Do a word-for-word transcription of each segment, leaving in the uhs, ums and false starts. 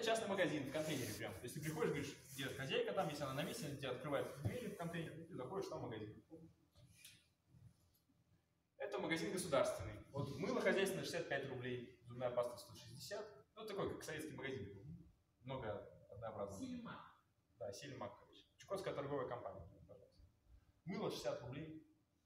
частный магазин в контейнере прям. То есть ты приходишь, говоришь, где хозяйка там, если она на месте, она тебе открывает двери в контейнер, и ты заходишь там в магазин. Это магазин государственный. Вот мыло хозяйственное шестьдесят пять рублей, зубная паста сто шестьдесят. Ну, такой, как советский магазин. Много однообразного. Сильмак. Да, Сильмак, короче. Чукотская торговая компания, пожалуйста. Мыло шестьдесят рублей.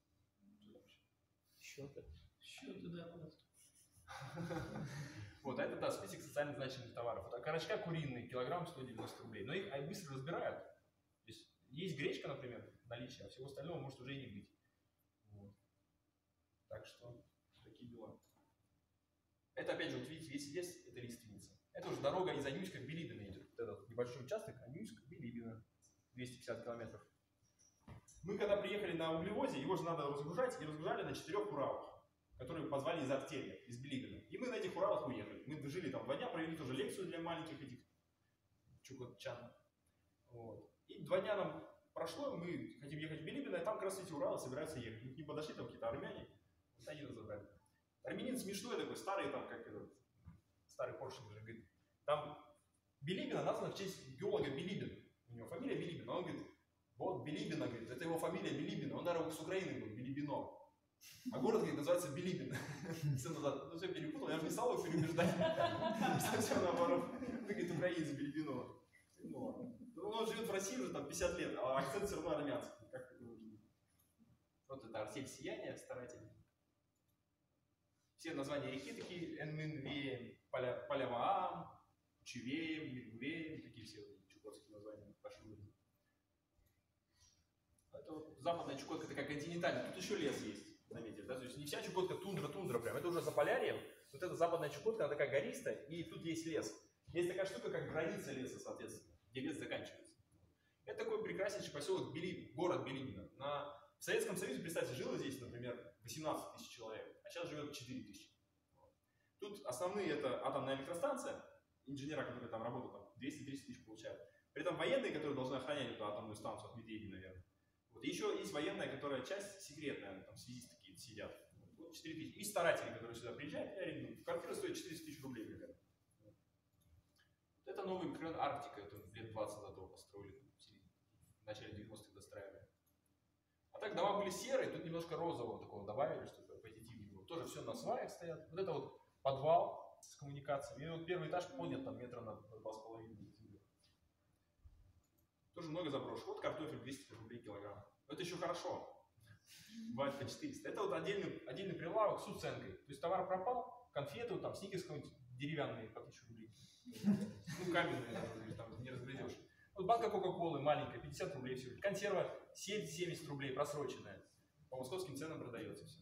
Счеты. Счеты, да, просто. Вот, а это, да, список социально значимых товаров. Вот, а окорочка куриные, килограмм сто девяносто рублей. Но их быстро разбирают. То есть, есть гречка, например, наличие, а всего остального может уже и не быть. Вот. Так что, такие дела. Это, опять же, вот видите, весь лес – это лиственница. Это уже дорога из Анюйска к Билибино идет. Вот этот небольшой участок, Анюйск, Билибино, двести пятьдесят километров. Мы когда приехали на углевозе, его же надо разгружать, и разгружали на четырех Уралах, которые позвали из Артелья, из Билибина. И мы на этих Уралах уехали. Мы жили там два дня, провели тоже лекцию для маленьких этих чукотчан. Вот. И два дня нам прошло, мы хотим ехать в Билибино, и там как раз эти Уралы собираются ехать. Мы к ним подошли, там какие-то армяне, вот они нас забрали. Армянин смешной такой, старый там, как этот, старый Поршень уже говорит. Там Билибино названо в честь геолога Билибина. У него фамилия Билибин. Он говорит, вот Билибино, говорит, это его фамилия Билибин. Он, наверное, с Украины был, Билибино. А город, говорит, называется Билибин. Все назад, ну все перепутал, я же не стал его переубеждать. Все наоборот. Ты, говорит, украинец Билибино. Ну, он живет в России уже там пятьдесят лет, а акцент все равно армянский. Как это можно? Вот это артель сияния, старательный. Все названия реки такие, Энминвеем, Паляваам, Чувеем, Мигвеем, такие все чукотские названия пошли. Это вот западная Чукотка такая континентальная, тут еще лес есть, заметьте, да? То есть не вся Чукотка тундра-тундра прям, это уже за Полярьем, вот эта западная Чукотка, она такая гористая, и тут есть лес. Есть такая штука, как граница леса, соответственно, где лес заканчивается. Это такой прекраснейший поселок, Били, город Билибино. На, в Советском Союзе, представьте, жило здесь, например, восемнадцать тысяч человек, а сейчас живет четыре тысячи. Тут основные это атомная электростанция, инженера, которые там работают, там двести-триста тысяч получают. При этом военные, которые должны охранять эту атомную станцию от медведей, наверное. Вот. И еще есть военная, которая часть секретная, там связисты какие-то сидят. Вот четыре тысячи. И старатели, которые сюда приезжают, и арендуют. Квартира стоит четыреста тысяч рублей, например. Вот. Это новый микрорайон Арктика, это лет двадцать назад его построили, в начале девяностых достраивали. А так дома были серые, тут немножко розового такого добавили, чтобы позитивнее было. Тоже все на сваях стоят. Вот это вот подвал с коммуникациями. И вот первый этаж поднят там метра на два с половиной. Тоже много заброшек. Вот картофель двести рублей килограмм. Но это еще хорошо. Бывает по четыреста. Это вот отдельный, отдельный прилавок с уценкой. То есть товар пропал, конфеты, вот там сникерс какой-нибудь деревянные по тысячу рублей. Ну, каменные, там не разгрызешь. Вот банка Кока-Колы маленькая, пятьдесят рублей всего. Консерва семьдесят рублей, просроченная. По московским ценам продается все.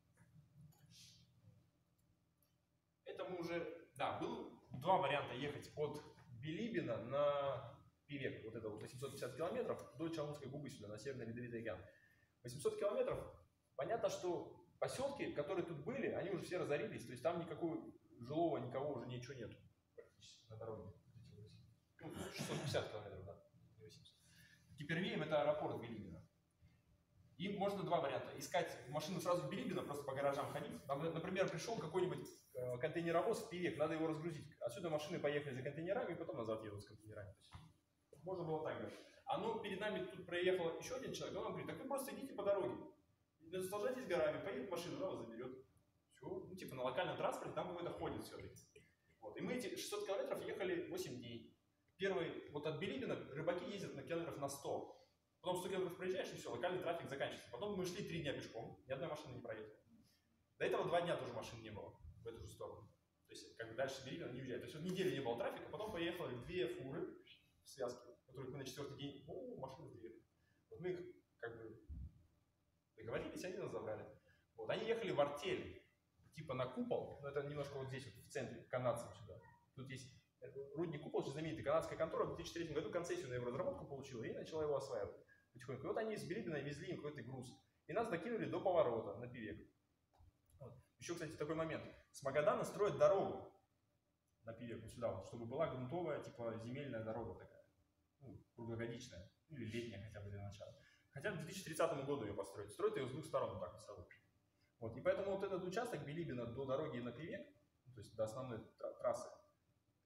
Это мы уже... Да, было два варианта ехать от Билибина на Пивек, вот это вот восемьсот пятьдесят километров, до Чалмутской губы сюда, на Северный Ледовитый океан. восемьсот километров, понятно, что поселки, которые тут были, они уже все разорились, то есть там никакого жилого, никого уже ничего нету практически на дороге. Ну, шестьсот пятьдесят километров, да, не восемьсот. Кипервеем это аэропорт Билибина. И можно два варианта. Искать машину сразу в Билибино, просто по гаражам ходить. Там, например, пришел какой-нибудь э, контейнеровоз в Пивек, надо его разгрузить. Отсюда машины поехали за контейнерами, и потом назад едут с контейнерами. Можно было так говорить. А ну, перед нами тут проехал еще один человек, он говорит, так вы просто идите по дороге. Не наслаждайтесь горами, поедет машина, она вас заберет. Все, ну типа на локальном транспорте там какой-то ходит все-таки. Вот. И мы эти шестьсот километров ехали восемь дней. Первый, вот от Билибина рыбаки ездят на километров на сто. Потом сто километров проезжаешь, и все, локальный трафик заканчивается. Потом мы шли три дня пешком, ни одной машины не проехала. До этого два дня тоже машин не было в эту же сторону. То есть, как бы дальше Билибина не уезжает. То есть, вот неделю не было трафика, потом поехали две фуры в связке, которых мы на четвертый день, о, машины сдвинули. Вот мы их как бы договорились, они нас забрали. Вот, они ехали в артель, типа на купол, но это немножко вот здесь, вот в центре, к канадцам сюда. Тут есть рудник Купол, очень знаменитый, канадская контора, в две тысячи третьем году концессию на его разработку получила и начала его осваивать потихоньку. И вот они из Билибина везли им какой-то груз. И нас докинули до поворота на Пивек. Вот. Еще, кстати, такой момент. С Магадана строят дорогу на Пивек, вот сюда, вот, чтобы была грунтовая, типа земельная дорога такая. Ну, круглогодичная. Или летняя хотя бы для начала. Хотя к две тысячи тридцатому году ее построить. Строят ее с двух сторон, вот так вот. Вот. И поэтому вот этот участок Билибина до дороги на Пивек, то есть до основной трассы,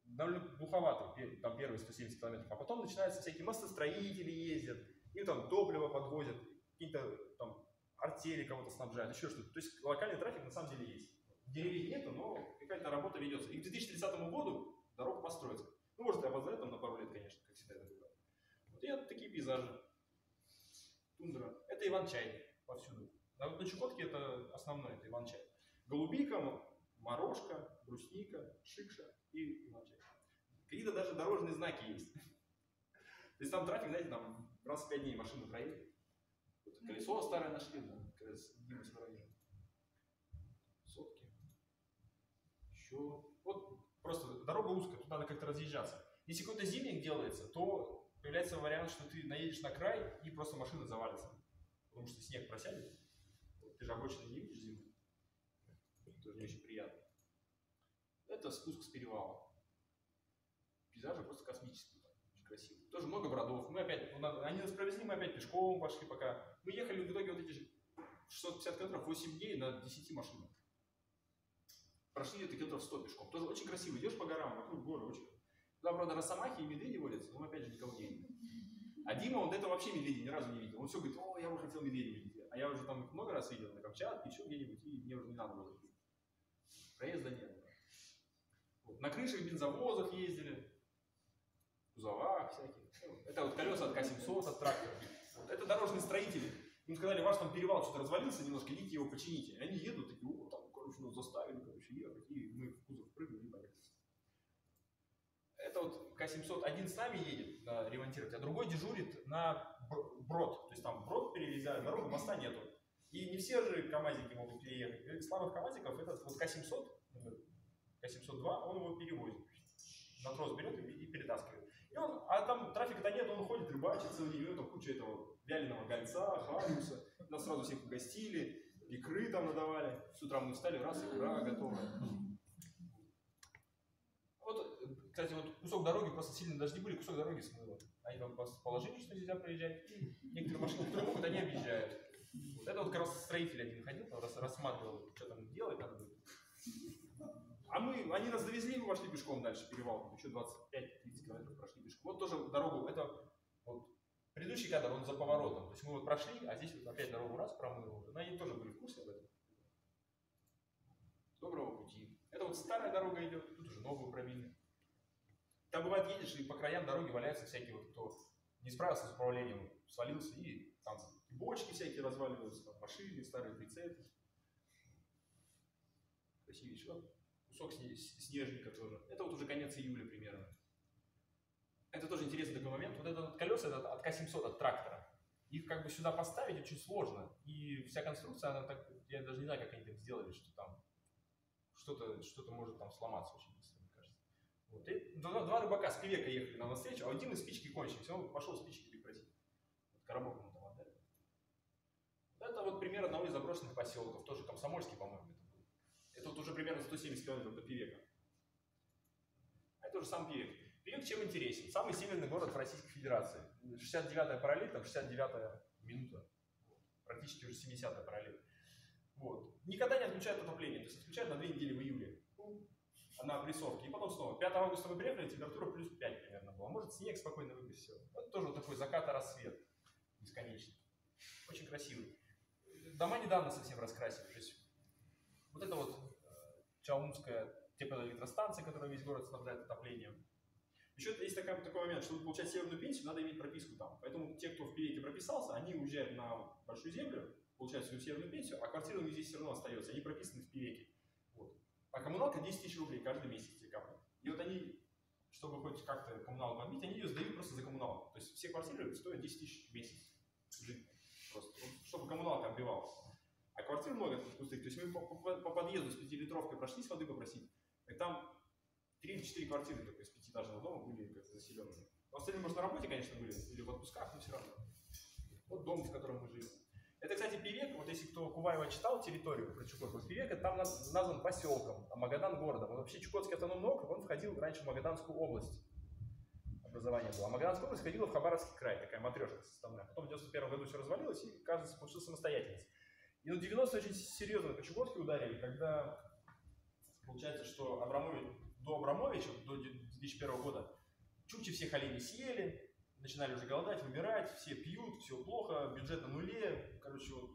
довольно глуховатый, там первые сто семьдесят километров, а потом начинаются всякие мостостроители ездят, им там топливо подвозят, какие-то там артели кого-то снабжают, еще что-то. То есть локальный трафик на самом деле есть. Деревень нету, но какая-то работа ведется. И к две тысячи тридцатому году дорога построится. Ну, может, и опоздает там на пару лет, конечно, как всегда это бывает. Вот и вот такие пейзажи. Тундра. Это Иван-чай повсюду. А вот на Чукотке это основное, это Иван-чай. Голубика, морожка, брусника, шикша и Иван-чай. Какие-то даже дорожные знаки есть. То есть там трафик, знаете, там раз в пять дней машины проедет. Вот колесо старое нашли, да, как раз Дима Сыровин. Сотки. Еще. Вот просто дорога узкая, тут надо как-то разъезжаться. Если какой-то зимник делается, то появляется вариант, что ты наедешь на край и просто машина завалится. Потому что снег просядет. Ты же обочины не видишь зимой. Это не очень приятно. Это спуск с перевала. Пейзажи просто космические. Очень красиво. Тоже много бродов. Мы опять, они нас провезли, мы опять пешком пошли пока. Мы ехали в итоге вот эти шестьсот пятьдесят километров, восемь дней на десяти машинах. Прошли где-то километров сто пешком. Тоже очень красиво. Идешь по горам, вокруг горы очень. Туда, правда, росомахи и медведи водятся, но опять же никого не видно. А Дима, он до этого вообще медведей ни разу не видел. Он все говорит, о, я бы хотел медведей видеть. А я уже там их много раз видел на Камчатке, еще где-нибудь, и мне уже не надо было видеть. Проезда нет. Вот. На крышах бензовозов ездили, в кузовах всяких. Это вот колеса от К семьсот, от трактора. Вот. Это дорожные строители. Им сказали, ваш там перевал что-то развалился немножко, идите его почините. И они едут, такие, о, там, короче, нас заставили, короче, ехать, и мы в кузов прыгнули и поехали. Это вот К семьсот один с нами едет да, ремонтировать, а другой дежурит на брод. То есть там брод перерезают, дорогу, моста нету. И не все же КамАЗики могут переехать. Из слабых КамАЗиков этот вот К семьсот, К семьсот два, он его перевозит. На трос берет и перетаскивает. И он, а там трафика-то нет, он ходит, рыбачит целый день, там куча этого вяленого гольца, хариуса. Нас сразу всех угостили, икры там надавали. С утра мы встали, раз, икра готова. Вот, кстати, вот кусок дороги, просто сильно дожди были, кусок дороги смыло. Они там положили, что нельзя проезжать. Некоторые машины, которые могут, они объезжают. Вот это вот как раз строитель один ходил, рассматривал, что там делать надо будет. А мы, они нас довезли, мы пошли пешком дальше, перевал, еще двадцать пять тридцать километров прошли пешком. Вот тоже дорогу, это вот предыдущий кадр, он за поворотом. То есть мы вот прошли, а здесь вот опять дорогу раз промыл. Но они тоже были в курсе об этом. Доброго пути. Это вот старая дорога идет, тут уже новую пробили. Там бывает едешь, и по краям дороги валяются всякие вот, кто не справился с управлением, свалился, и там бочки всякие разваливаются, там, машины, старые прицепы. Красивее еще. Кусок снежника тоже. Это вот уже конец июля примерно. Это тоже интересный такой момент. Вот это вот колеса это от К семьсот, от трактора. Их как бы сюда поставить очень сложно. И вся конструкция, она так, я даже не знаю, как они так сделали, что там что-то что-то может там сломаться очень быстро, мне кажется. Вот. И два, два рыбака с Пивека ехали нам навстречу, а у Димы спички кончились. Он пошел спички прекратить. Вот коробок ему там отдали. Это вот пример одного из заброшенных поселков. Тоже Комсомольский, по-моему, это был. Это вот уже примерно сто семьдесят километров до Пивека. А это уже сам Пивек. Пивек чем интересен? Самый северный город в Российской Федерации. шестьдесят девятая параллель, там шестьдесят девятая минута. Практически уже семидесятая параллель. Вот. Никогда не отключают отопление. То есть отключают на две недели в июле. На прессовке. И потом снова. пятого августа мы приехали, температура плюс пять примерно была. Может снег спокойно выпасть. Все. Это тоже вот такой закат и рассвет. Бесконечный. Очень красивый. Дома недавно совсем раскрасили. То есть вот это вот э, Чаумская теплоэлектростанция, которая весь город снабжает отоплением. Еще есть такой, такой момент, чтобы получать северную пенсию, надо иметь прописку там. Поэтому те, кто в Пивеке прописался, они уезжают на Большую Землю, получают свою северную пенсию, а квартира у них здесь все равно остается. Они прописаны в Пивеке. Вот. А коммуналка десять тысяч рублей каждый месяц тебе капает. И вот они, чтобы хоть как-то коммуналку отбить, они ее сдают просто за коммуналку. То есть все квартиры стоят десять тысяч в месяц. Жить. Просто, чтобы коммуналка отбивалась. А квартир много пустых. То есть мы по, по, по подъезду с пятилитровкой прошлись воды попросить. И там три или четыре квартиры только из пятиэтажного дома были как заселенные. Остальные, может, на работе, конечно, были, или в отпусках, но все равно. Вот дом, в котором мы жили. Это, кстати, Пивек, вот если кто Куваева читал территорию про Чукотку, Пивек, это там назван поселком, а Магадан городом. Вот вообще Чукотский автономный округ, он входил раньше в Магаданскую область. Образование было. А Магаданская область входила в Хабаровский край, такая матрешка составная. Потом в девяносто первом году все развалилось, и каждый получил самостоятельность. И ну, девяностые очень серьезно по Чукотке ударили, когда получается, что Абрамович до Абрамовича, до две тысячи первого года, чукчи всех оленей съели, начинали уже голодать, вымирать, все пьют, все плохо, бюджет на нуле. Короче, вот,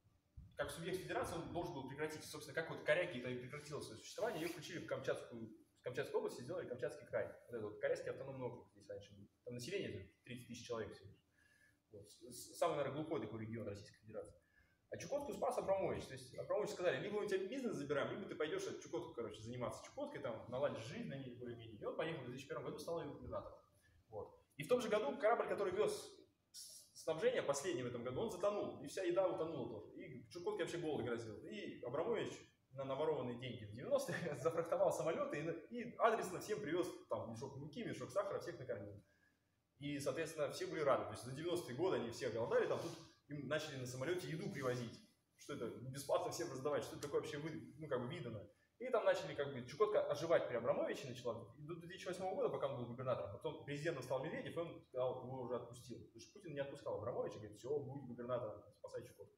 как субъект федерации он должен был прекратить. Собственно, как вот Коряки это и прекратило свое существование, ее включили в Камчатскую, в Камчатской области, сделали Камчатский край. Вот это вот Корейский автономный округ здесь раньше был. Там население тридцать тысяч человек всего лишь. Вот. Самый, наверное, глухой такой регион Российской Федерации. А Чукотку спас Абрамович. То есть Абрамович сказали, либо мы у тебя бизнес забираем, либо ты пойдешь от Чукотку, короче, заниматься Чукоткой, там, наладишь жизнь на ней более-менее. И он поехал в две тысячи первом году, стал ее губернатором. Вот. И в том же году корабль, который вез снабжение, последний в этом году, он затонул. И вся еда утонула тоже. И Чукотке вообще голод грозил. И Абрамович на наворованные деньги в девяностых зафрахтовал самолеты и, и адресно всем привез там мешок муки, мешок сахара, всех накормил. И, соответственно, все были рады. То есть за девяностые годы они все голодали, там тут им начали на самолете еду привозить. Что это? Бесплатно всем раздавать. Что это такое вообще, ну, как бы видано. И там начали, как бы, Чукотка оживать при Абрамовиче начала. И до две тысячи восьмого года, пока он был губернатором, потом президентом стал Медведев, и он сказал, его уже отпустил. Потому что Путин не отпускал Абрамовича, говорит, все, будь губернатором, спасай Чукотку.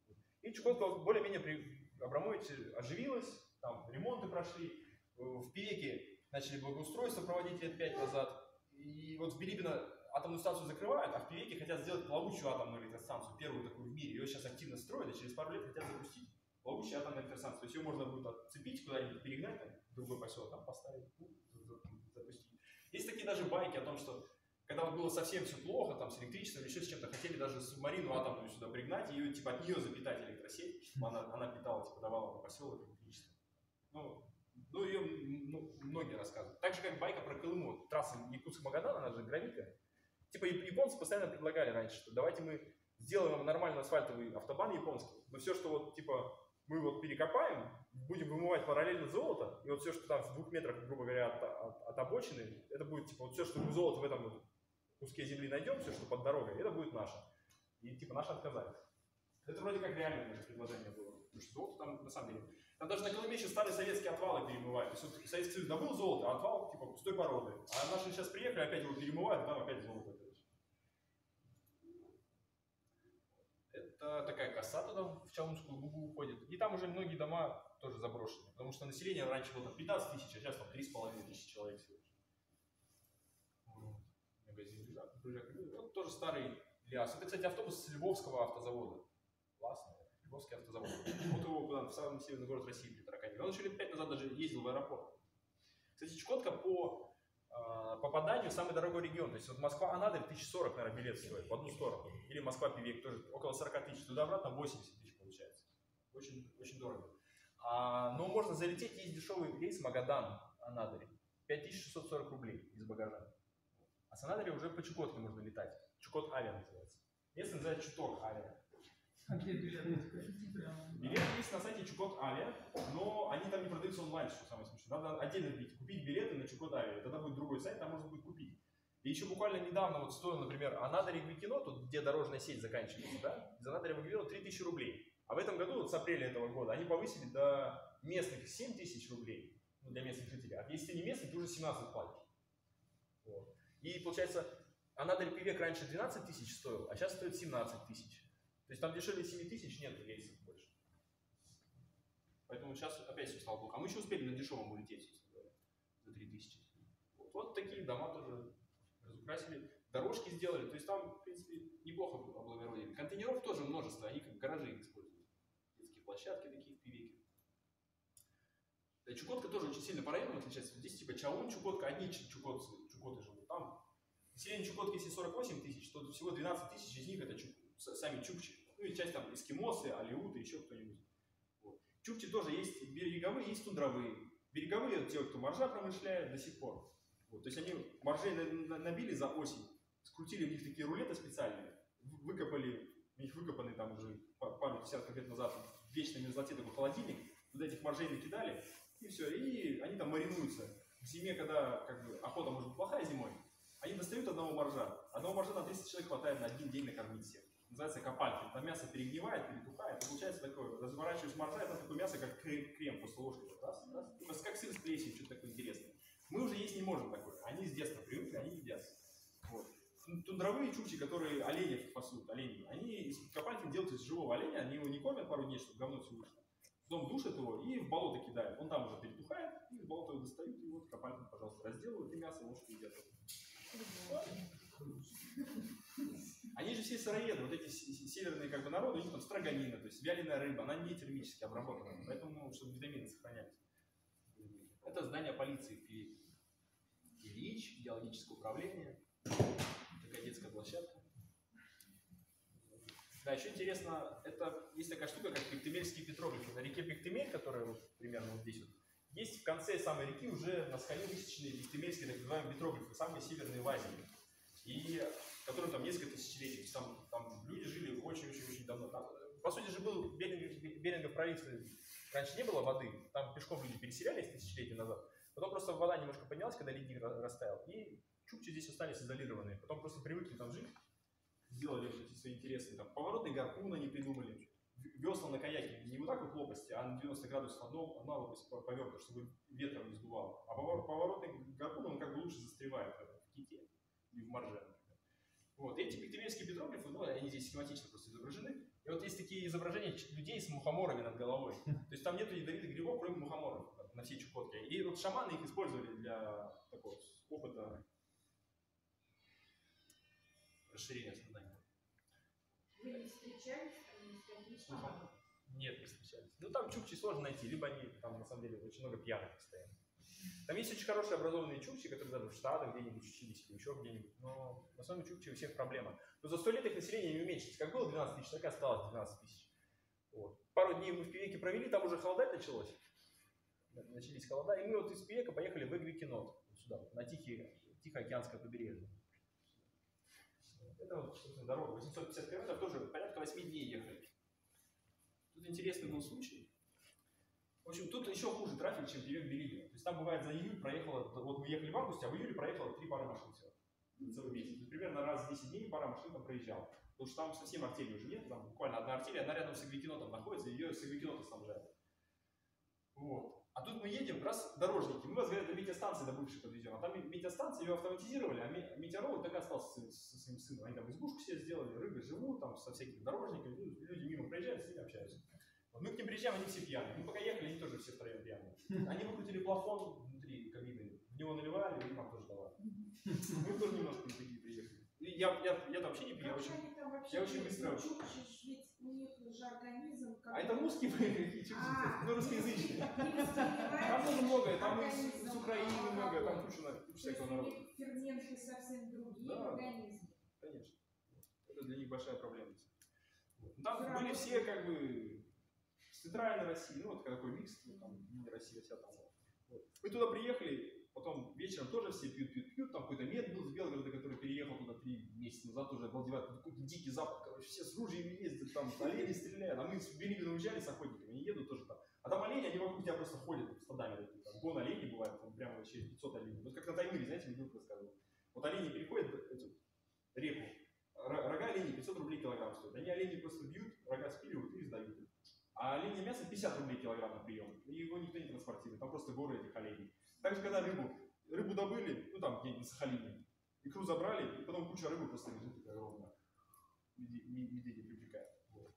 И Чукотка более-менее при Абрамовиче оживилась, там ремонты прошли. В Певеке начали благоустройство проводить лет пять назад. И вот в Билибино атомную станцию закрывают, а в Певеке хотят сделать плавучую атомную электростанцию, первую такую в мире. Ее сейчас активно строят, и через пару лет хотят запустить плавучую атомную электростанцию. То есть ее можно будет отцепить, куда-нибудь перегнать, там, в другой поселок, там поставить, ну, запустить. Есть такие даже байки о том, что когда вот было совсем все плохо, там, с электричеством, еще с чем-то, хотели даже субмарину атомную сюда пригнать, и ее, типа, от нее запитать электросеть, чтобы она, она питала, типа, давала на поселок электричество. Ну, ну, ее ну, многие рассказывают. Так же, как байка про Колыму. Трасса Якутск-Магадан, она же гравика. Типа японцы постоянно предлагали раньше, что давайте мы сделаем вам нормальный асфальтовый автобан японский, но все, что вот, типа, мы вот перекопаем, будем вымывать параллельно золото, и вот все, что там в двух метрах, грубо говоря, от, от, от обочины, это будет, типа, вот все, что мы золото в этом вот куске земли найдем, все, что под дорогой, это будет наше. И, типа, наши отказались. Это вроде как реальное даже предложение было, потому что золото там, на самом деле, там даже на Колыме еще старые советские отвалы перемывают. То есть вот Советский Союз добыл золото, а отвал, типа, пустой породы. А наши сейчас приехали, опять его перемывают, и там опять золото. Это такая коса туда в Чалмскую губу уходит. И там уже многие дома тоже заброшены. Потому что население раньше было там пятнадцать тысяч, а сейчас там три с половиной тысячи человек всего лишь. Магазин Брыжак. Вот тоже старый ляс. Это, кстати, автобус с Львовского автозавода. Классно. Львовский автозавод. Вот его куда в самый северный город России притараканили. Он еще лет пять назад даже ездил в аэропорт. Кстати, Чукотка по попаданию самый дорогой регион. То есть вот Москва-Анадырь тысяча сорок, наверное, билет стоит в одну сторону. Или Москва-Певек тоже около сорок тысяч. Туда-обратно восемьдесят тысяч получается. Очень, очень дорого. А, но можно залететь, есть дешевый рейс Магадан-Анадырь. пять тысяч шестьсот сорок рублей из багажа. А с Анадыря уже по Чукотке можно летать. Чукот-Авиа называется. Место называется Чуток-Авиа. А где билеты? Билеты есть на сайте Чукот-Авиа, но они там не продаются онлайн, что самое смешное. Надо отдельно купить билеты на Чукот-Авиа, тогда будет другой сайт, там можно будет купить. И еще буквально недавно вот стоило, например, Анадырь-Гвикино, тут где дорожная сеть заканчивается, да, из Анадыря-Гвикино три тысячи рублей. А в этом году, вот с апреля этого года, они повысили до местных семь тысяч рублей, ну, для местных жителей. А если ты не местный, ты уже семнадцать платишь. Вот. И получается, Анадырь-Певек раньше двенадцать тысяч стоил, а сейчас стоит семнадцать тысяч. То есть там дешевле семи тысяч нет рейсов больше. Поэтому сейчас опять все стало плохо. А мы еще успели на дешевом улететь, за три тысячи. Вот, вот такие дома тоже разукрасили. Дорожки сделали. То есть там, в принципе, неплохо облагородили. Контейнеров тоже множество. Они как гаражи используют. Детские площадки такие в Певеке. Да, Чукотка тоже очень сильно по районам отличается. Здесь типа Чаун, Чукотка, одни чукотцы, чукоты живут. Там население Чукотки, если сорок восемь тысяч, то всего двенадцать тысяч из них это чук, сами чукчи. Ну и часть там эскимосы, алеуты, еще кто-нибудь. Вот. Чукчи тоже есть береговые, есть тундровые. Береговые те, кто моржа промышляет до сих пор. Вот. То есть они моржей набили за осень, скрутили в них такие рулеты специальные, выкопали, у них выкопанный там уже пару десятков лет назад в вечной мерзлоте такой холодильник, туда этих моржей накидали, и все, и они там маринуются. В зиме, когда как бы, охота может быть плохая зимой, они достают одного моржа. Одного моржа на тридцать человек хватает на один день накормить всех. Называется копальки. Там мясо перегнивает, перетухает, и получается такое, разворачиваешь моржа, это такое мясо, как крем, крем после ложки. Раз, раз. Как сыр с плесенью, что-то такое интересное. Мы уже есть не можем такое. Они с детства привыкли, они едят. Вот. Тундровые чукчи, которые оленев пасут, олени, они из копальки делают из живого оленя, они его не кормят пару дней, чтобы говно все вышло. Потом душат его и в болото кидают. Он там уже перетухает, и болото достают, и вот копальным, пожалуйста, разделывают, и мясо ложкой едят. Они же все сыроеды, вот эти северные как бы народы, у них там строганина, то есть вяленая рыба, она не термически обработана, поэтому, чтобы витамины сохранялись. Это здание полиции в Ильич, идеологическое управление, такая детская площадка. Да, еще интересно, это есть такая штука, как пиктемельские петроглифы. На реке Пиктемель, которая вот примерно вот здесь вот, есть в конце самой реки уже на скале высеченные пиктемельские так называемые петроглифы, самые северные в Азии. И которые там несколько тысячелетий. Там, там люди жили очень-очень-очень давно. Там, по сути же был Берингов пролив, раньше не было воды, там пешком люди переселялись тысячелетия назад. Потом просто вода немножко поднялась, когда ледник растаял, и чукчи здесь остались изолированные. Потом просто привыкли там жить, сделали эти свои интересные. Там, поворотный гарпун они придумали. Весла на каяке не вот так вот в лопасти, а на девяносто градусов одно, одна лопасть повернута, чтобы ветром не сдувало. А поворотный гарпун, он как бы лучше застревает в ките или в марже. Вот. Эти пиктемельские петроглифы, ну, они здесь схематично просто изображены. И вот есть такие изображения людей с мухоморами над головой. То есть там нету ядовитых грибов, кроме мухоморов на всей Чукотке. И вот шаманы их использовали для такого опыта расширения сознания. Вы не встречались там ни с какими шаманами? Нет, не встречались. Ну там чукчи сложно найти, либо они там на самом деле очень много пьяных постоянно. Там есть очень хорошие образованные чукчи, которые даже в Штатах где-нибудь учились или еще где-нибудь, но на самом деле чукчи у всех проблема. Но за сто лет их население не уменьшится. Как было двенадцать тысяч, так и осталось двенадцать тысяч. Вот. Пару дней мы в Певеке провели, там уже холодать началось. Начались холода, и мы вот из Певека поехали в Эгвикинот, вот сюда, вот, на Тихий, Тихоокеанское побережье. Это вот, собственно, дорога, восемьсот пятьдесят километров, тоже порядка восьми дней ехали. Тут интересный был случай. В общем, тут еще хуже трафик, чем Певек Билибина. То есть там бывает за июль проехало, вот мы ехали в августе, а в июле проехало три пары машин всего. За целый месяц. То есть примерно раз в десять дней пара машин там проезжала. Потому что там совсем артели уже нет, там буквально одна артель, она рядом с Эгвикинотом находится, и ее с Эгвикинота снабжают. Вот. А тут мы едем, раз дорожники, мы вас, говорят, до метеостанции, до бывшей подвезем. А там метеостанция, ее автоматизировали, а метеоролог так и остался со своим сыном. Они там избушку себе сделали, рыбы живут, там со всякими дорожниками, люди мимо проезжают, с ними общаются. Вот мы к ним приезжаем, они все пьяные. Мы пока ехали, они тоже все втроем пьяные. Они выкрутили плафон внутри кабины, в него наливали, и нам тоже давали. Мы тоже немножко не такие приехали. Я, я, я вообще не пью, я очень, я очень быстро... Ведь у них же организм... А это русские какие чукчи? Ну, русскоязычные. Там тоже много, там из, из Украины много, там куча всякого народа. Ферменты совсем другие в организме. Конечно. Это для них большая проблема. Там были все как бы с центральной России, ну вот такой микс, там Россия вся там. Вот. Мы туда приехали, потом вечером тоже все пьют, пьют, пьют, там какой-то мед был с Белгорода, который переехал туда три месяца назад, уже обалдевает, какой-то дикий запад, короче, все с ружьями ездят, там олени стреляют, а мы с Билибина уезжали с охотниками, они едут тоже там. А там олени, они вокруг тебя просто ходят стадами, там, гон оленей бывает, там прямо вообще пятьсот оленей. Вот как на Таймыре, знаете, Медюк рассказывал. Вот олени переходят эту реку, рога оленей пятьсот рублей килограмм стоят, они оленей просто бьют, рога спиливают и сдают. А оленье мясо пятьдесят рублей килограмм на прием, и его никто не транспортирует, там просто горы этих оленей. Также, когда рыбу, рыбу добыли, ну там где-нибудь на Сахалине, икру забрали, и потом куча рыбы просто лежит такая ровная, медведи привлекают. Вот.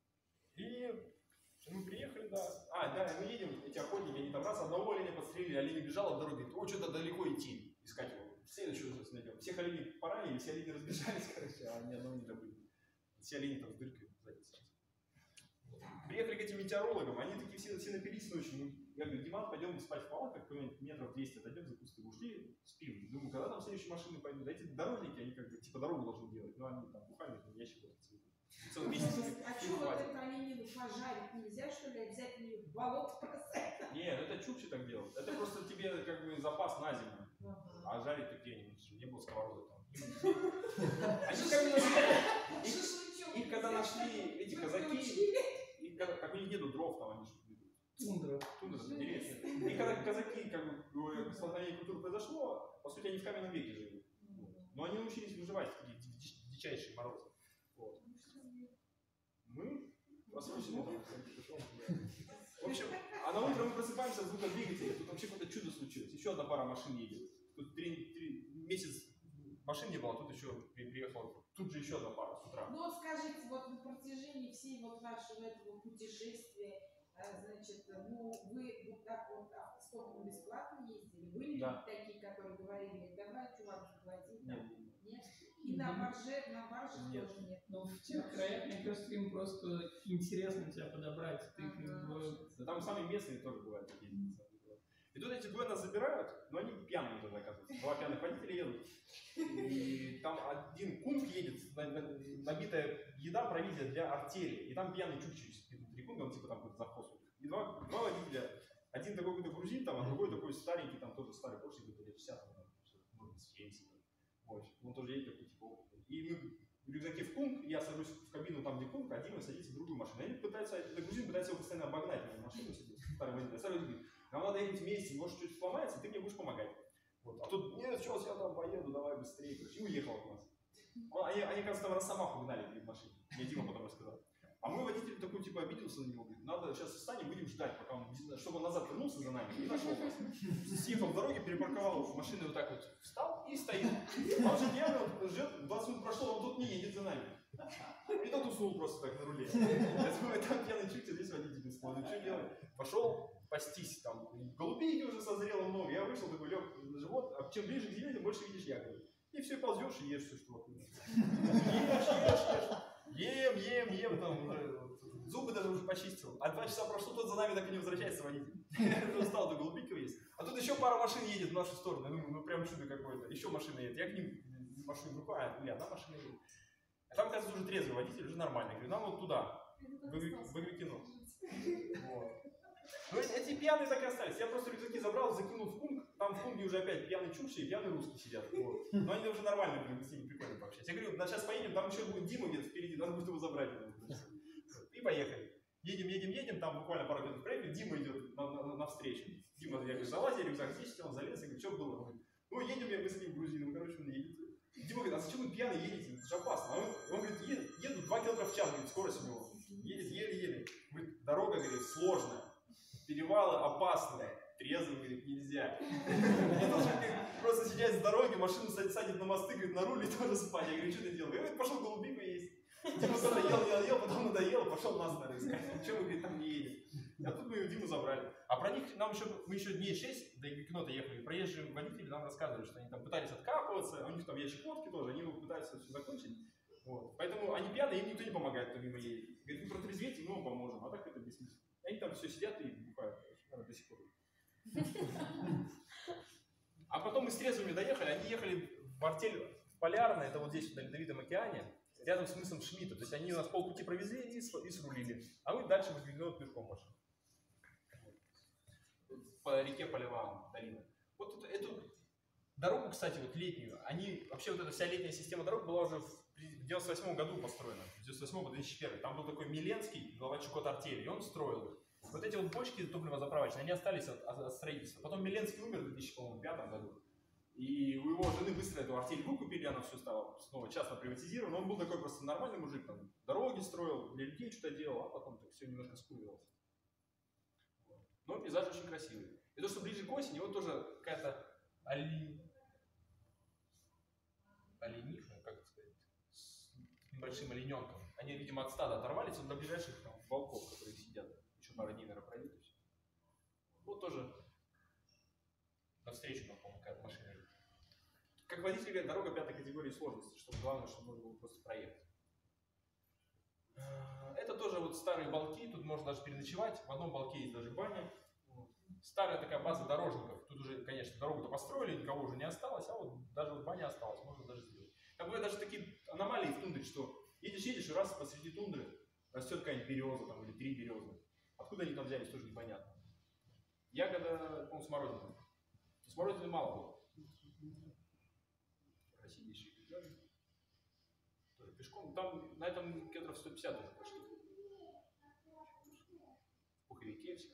И мы приехали, да. А, да, мы едем, эти охотники, они там раз одного оленя подстрелили, олень бежал от дороги, о, что-то далеко идти, искать его. Следующего сейчас найдем. Всех оленей поранили, все олени разбежались, короче, а ни одного не добыли. Все олени там с дыркой сзади. Приехали к этим метеорологам, они такие все, все напились ночью. Я говорю, Диман, пойдем спать в палатках, какой-нибудь метров двести отойдем за кусты. Ушли, спим. Думаю, когда там следующие машины пойдут? Да эти дорожники, они как бы типа дорогу должны делать, но они там бухали, там ящик вот цветут. Целый месяц. А что вот эту оленину пожарить нельзя, что ли, обязательно в болото бросать? Нет, это чукчи так делают. Это просто тебе как бы запас на зиму. А жарить такие не было сковородок там. Они как бы их когда нашли эти казаки, как у них нету дров, там они же Тундра. Тундра, деревья. И когда казаки, как бы, столкновение культуры произошло, по сути, они в каменном веке жили. Но они научились выживать в такие дичайшие морозы. Вот. Мы проснулись утром. В общем, а на утро мы просыпаемся от звука двигателя. Тут вообще какое-то чудо случилось. Еще одна пара машин едет. Тут три, три месяц машин не было, тут еще приехала. Тут же еще одна пара с утра. Ну вот скажите, вот на протяжении всей вот вашего этого путешествия, значит, ну вы вот так вот сколько мы бесплатно ездили. Были Да. такие, которые говорили, давай, чувак, заплати. Нет. Нет? И на барже, на барже Нет. тоже нет. Но в тех краях, мне кажется, им просто интересно тебя подобрать. Ты как бы... Да там сами местные тоже бывают такие. И тут эти двое нас забирают, но они пьяные тоже оказываются. Два пьяных водителя едут. И там один кунг едет, набитая еда, провизия для артели. И там пьяный чукчи сидит внутри кунга, он типа там какой-то завхоз. И два, два водителя, один такой какой-то грузин, там, а другой такой старенький, там тоже старый Порше, где-то лет шестьдесят, может, семьдесят. Вот. Он тоже едет такой типа опытный. И мы в рюкзаке в кунг, я сажусь в кабину там, где кунг, а Дима садится в другую машину. И они пытаются, этот грузин пытается его постоянно обогнать, в машину сидит, старый водитель. Старый водитель говорит, нам надо ехать вместе, может что-то сломается, ты мне будешь помогать. Вот. А тут, нет, сейчас я там поеду, давай быстрее. И уехал от нас. Они, они кажется, там Росомаху гнали перед машиной. Мне Дима потом рассказал. А мой водитель такой, типа, обиделся на него, говорит, надо сейчас встанем, будем ждать, пока он, чтобы он назад вернулся за нами и нашел нас. Съехал в дороге, перепарковал машину вот так вот, встал и стоит. А он же реально вот, ждет, двадцать минут прошло, он тут не едет за нами. И тот уснул просто так на руле. Я думаю, там пьяный чуть, здесь водитель не смотрит, что делать? Пошел пастись, там, голубейки уже созрело много. Я вышел, такой лег на живот, а чем ближе к земле, тем больше видишь ягоды. И все, ползешь и ешь все, что вокруг. Ешь, ешь, ешь. Ем, ем, ем, там уже, зубы даже уже почистил. А два часа прошло, тот за нами так и не возвращается водитель. Я уже устал, до голубиков есть. А тут еще пара машин едет в нашу сторону. Я думаю, ну прям чудо какое-то. Еще машина едет. Я к ним машину рукой, а или одна машина едет. А там, кажется, уже трезвый водитель, уже нормально. Я говорю, нам вот туда, в Багрикино. Вот. Ну эти пьяные так и остались. Я просто рюкзаки забрал, закинул в кунг. Там в кунге уже опять пьяные чукчи и пьяные русские сидят. Вот. Но они уже нормально, мы с ними прикольно пообщаться. Я говорю, сейчас поедем, там еще будет Дима где-то впереди, надо будет его забрать. И поехали. Едем, едем, едем, там буквально пару минут проехали, Дима идет навстречу. На, на Дима, я говорю, залазь, я рюкзак здесь, он залез, я говорю, что было? Он говорит, ну едем, я мы с этим грузином, короче, он едет. Дима говорит, а зачем вы пьяные едете? Это же опасно. А он, он говорит, еду, еду два километра в час, говорит, скорость у него. Едет еле-еле. Говорит, дорога, говорит, сложная. Перевалы опасные, трезвым, говорит, нельзя. Я должен просто сидеть с дороги, машину садит на мосты, говорит, на руль и тоже спать. Я говорю, что ты делал? Я говорю, пошел голубику есть. Дима когда ел, ел, ел, потом надоело, пошел нас, наверное, искать. Чего мы, говорит, там не едем? А тут мы Диму забрали. А про них нам еще, мы еще дней шесть до кино-то ехали. Проезжие водители нам рассказывали, что они там пытались откапываться, у них там ящик водки тоже, они пытаются все закончить. Вот. Поэтому они пьяные, им никто не помогает, кто мимо едет. Говорит, вы протрезветь, мы вам поможем, а так это бессмысленно. Они там все сидят и бухают, наверное, до сих пор. А потом мы с трезвыми доехали, они ехали в артель в Полярное, это вот здесь, на Ледовитом океане, рядом с мысом Шмидта. То есть они нас полпути провезли и, и срулили. А мы дальше в Гвинею пешком пошли. По реке Полеван, долина. Вот эту, эту дорогу, кстати, вот летнюю, они, вообще вот эта вся летняя система дорог была уже в девяносто восьмом году построена. С девяносто восьмого по две тысячи первый. Там был такой Миленский, глава Чукотартели, и он строил их. Вот эти вот бочки топливозаправочные, они остались от, от, от строительства. Потом Миленский умер в две тысячи пятом году. И у его жены быстро эту артель выкупили, она все стала снова частно приватизирована. Он был такой просто нормальный мужик, там, дороги строил, для людей что-то делал, а потом так все немножко скуривалось. Но пейзаж очень красивый. И то, что ближе к осени, вот тоже какая-то олень... олениха, как это сказать, с небольшим олененком. Они, видимо, от стада оторвались до ближайших там, волков, которые сидят. Еще пара дней, наверное, пройдет. Вот тоже навстречу нам, по-моему, какая-то машина едет. Как водитель говорит, дорога пятой категории сложности, чтобы главное, чтобы можно было просто проехать. Это тоже вот старые балки, тут можно даже переночевать. В одном балке есть даже баня. Старая такая база дорожников. Тут уже, конечно, дорогу-то построили, никого уже не осталось, а вот даже вот баня осталась, можно даже сделать. Там бывают даже такие аномалии в тундре, что едешь-едешь, и раз посреди тундры растет какая-нибудь береза там, или три березы. Откуда они там взялись, тоже непонятно. Ягода, по-моему, смородина. Смородины мало было. Красивейшие пейзажи. Тоже пешком. Там на этом километров сто пятьдесят уже прошли. В пуховике все.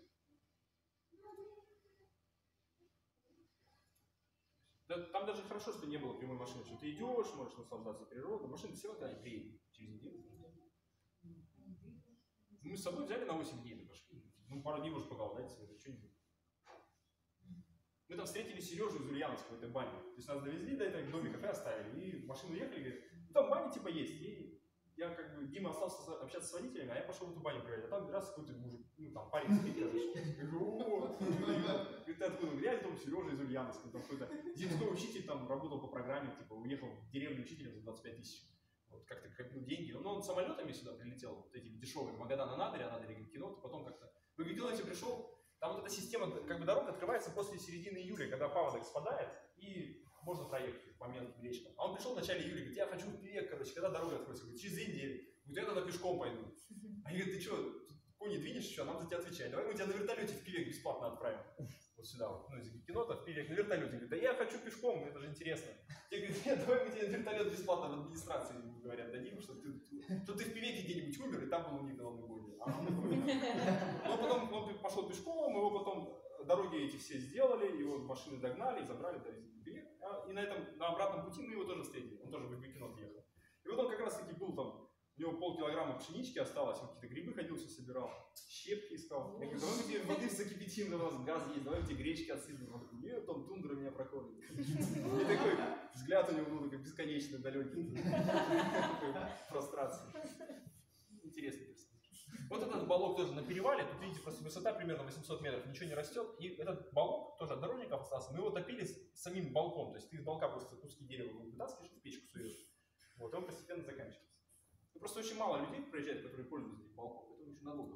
Да, там даже хорошо, что не было прямой машины, что ты идешь, можешь наслаждаться природой. Машина все равно когда приедет через неделю. Мы с собой взяли на восемь дней и пошли. Ну, пару дней может поголодать себе, что-нибудь. Мы там встретили Сережу из Ульяновска в этой бане. То есть нас довезли до этого домика и оставили. И в машину ехали, говорят, ну там баня типа есть. И я как бы, Дима остался общаться с водителями, а я пошел в эту баню проверять. А там раз какой-то мужик, ну там парень спит, я говорю, о, говорит, ты откуда? Я там Сережа из Ульяновска, там какой-то земской учитель, там работал по программе, типа, уехал в деревню учителем за двадцать пять тысяч. Вот как-то копил деньги. Но он самолетами сюда прилетел, вот эти дешевые, Магадан Анадырь, Анадырь Гагикинот, потом как-то в Гагикиноте пришел, там вот эта система, как бы дорога открывается после середины июля, когда паводок спадает, и можно проехать по мелким речкам. А он пришел в начале июля, говорит, я хочу в Певек, короче, когда дорога откроется? Говорит, через две недели. Говорит, я тогда пешком пойду. Они говорят, ты что, кони двинешь еще, нам за тебя отвечать. Давай мы тебя на вертолете в Певек бесплатно отправим. Вот сюда вот, ну из Гагикинота в Певек на вертолете. Говорит, да я хочу пешком, это же интересно. Те говорят, нет, давай мы тебе на вертолет бесплатно в администрации, говорят, дадим, что ты, что ты в Певеке где-нибудь умер, и там был у них головной боли. А он такой. Но потом он пошел пешком, его потом дороги эти все сделали, его машины догнали и забрали, довезли в Певек. И на этом, на обратном пути мы его тоже встретили, он тоже в Гагикинот ехал. И вот он как раз таки был там, у него полкилограмма пшенички осталось, он какие-то грибы ходил, все собирал, щепки искал. Я говорю, давай мы тебе воды закипятим, у нас газ есть, давай мы тебе гречки отсыпем. Он говорит, нет, там тундра меня проходит. И такой взгляд у него был такой бесконечно далекий. Прострация. Интересный персонаж. Вот этот балок тоже на перевале, тут видите, просто высота примерно восемьсот метров, ничего не растет. И этот балок тоже от дорожников остался, мы его топили с самим балком, то есть ты из балка просто куски дерева вытаскиваешь, в печку суешь. Вот, и он постепенно заканчивается. Ну, просто очень мало людей приезжает, которые пользуются этим балком, это очень надолго.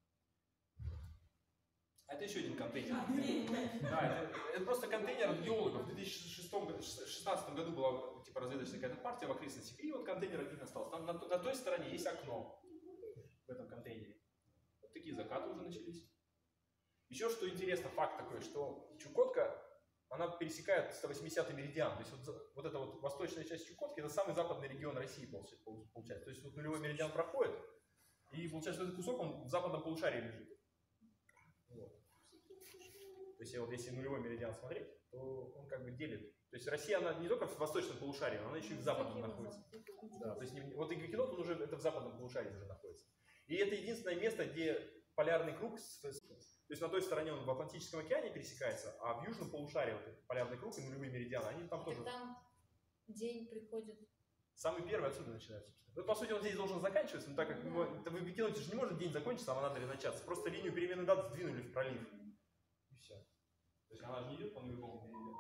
А это еще один контейнер. Да, это, это просто контейнер от геологов. В две тысячи шестнадцатом году была типа разведочная какая-то партия в окрестностях, и вот контейнер один остался. Там на, на той стороне есть окно в этом контейнере. Вот такие закаты уже начались. Еще что интересно, факт такой, что Чукотка, она пересекает сто восьмидесятый меридиан. То есть вот, вот эта вот восточная часть Чукотки, это самый западный регион России получается. То есть вот нулевой меридиан проходит, и получается этот кусок, он в западном полушарии лежит. Вот. То есть вот если нулевой меридиан смотреть, то он как бы делит. То есть Россия, она не только в восточном полушарии, она еще и в западном находится. Да, то есть не, вот Гагикинот, он уже это в западном полушарии уже находится. И это единственное место, где полярный круг, то есть на той стороне он в Атлантическом океане пересекается, а в южном полушарии вот этот полярный круг и нулевые меридианы, они там тоже... Там день приходит. Самый первый отсюда начинается. Ну, по сути, он здесь должен заканчиваться, но так как в Гагикиноте же не может день закончиться, а надо ли начаться. Просто линию перемены дат сдвинули в пролив. И все. То есть она же не идет по нулевому меридиану.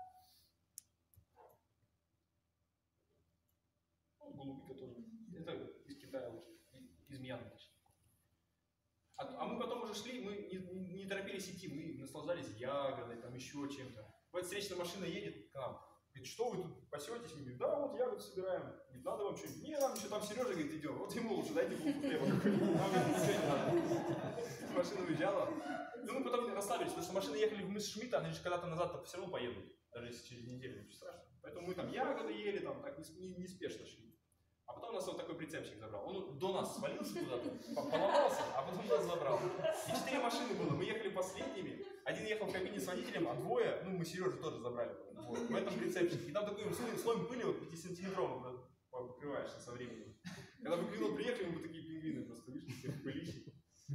Ну, голубика тоже. Это из Китая, из Мьянмы. А, а мы потом уже шли, мы не, не, не торопились идти, мы наслаждались ягодой, там еще чем-то. Вот встречная машина едет к нам, говорит, что вы тут пасетесь? Мы говорим, да, вот ягоды собираем. Говорит, надо вам что-нибудь? Не, нам еще там Сережа, говорит, идем. Вот ему лучше, дайте булку хлеба какой-нибудь. Нам говорит, все не надо. Машина уезжала. Ну, мы потом расслабились, потому что машины ехали в мыс Шмидта, они же когда-то назад все равно поедут, даже если через неделю, ничего страшного. Поэтому мы там ягоды ели, там так неспешно шли. А потом нас вот такой прицепчик забрал. Он до нас свалился куда-то, поломался, а потом нас забрал. И четыре машины было. Мы ехали последними. Один ехал в кабине с водителем, а двое, ну мы Сережу тоже забрали. Вот, в этом прицепчике. И там такой слой, слой пыли, вот пятисантиметровым покрываешься со временем. Когда мы к Гагикиноту приехали, мы такие пингвины просто вышли, все в пылище.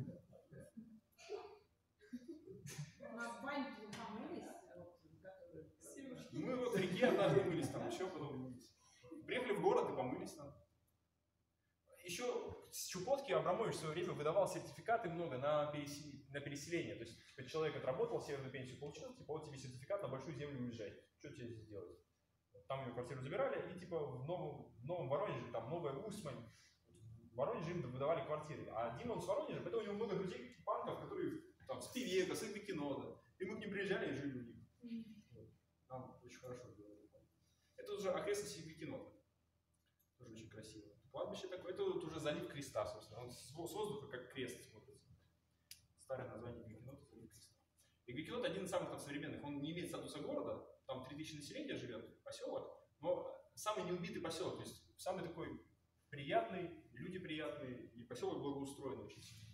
На баньке вы помылись? Мы вот в реке однажды мылись там, еще потом мылись. Приехали в город и помылись там. Еще с Чукотки Абрамович в свое время выдавал сертификаты много на, пересел... на переселение. То есть человек отработал, северную пенсию получил, типа вот тебе сертификат на большую землю уезжай. Что тебе здесь делать? Там ее квартиру забирали, и типа в Новом, в Новом Воронеже, там Новая Усмань, в Воронеже им выдавали квартиры. А Дима он с Воронежа, поэтому у него много друзей панков, которые там с Певека, с Гагикинота. И мы к ним приезжали и жили у них. Вот. Нам очень хорошо было. Это уже окрестности Гагикинота. Тоже очень красиво. Кладбище такое, это вот уже залив креста, собственно. Он с воздуха как крест смотрится. Старое название Гагикинота — залив креста. И Гагикинот один из самых там современных. Он не имеет статуса города, там три тысячи населения живет, поселок, но самый неубитый поселок, то есть самый такой приятный, люди приятные, и поселок благоустроен очень сильно.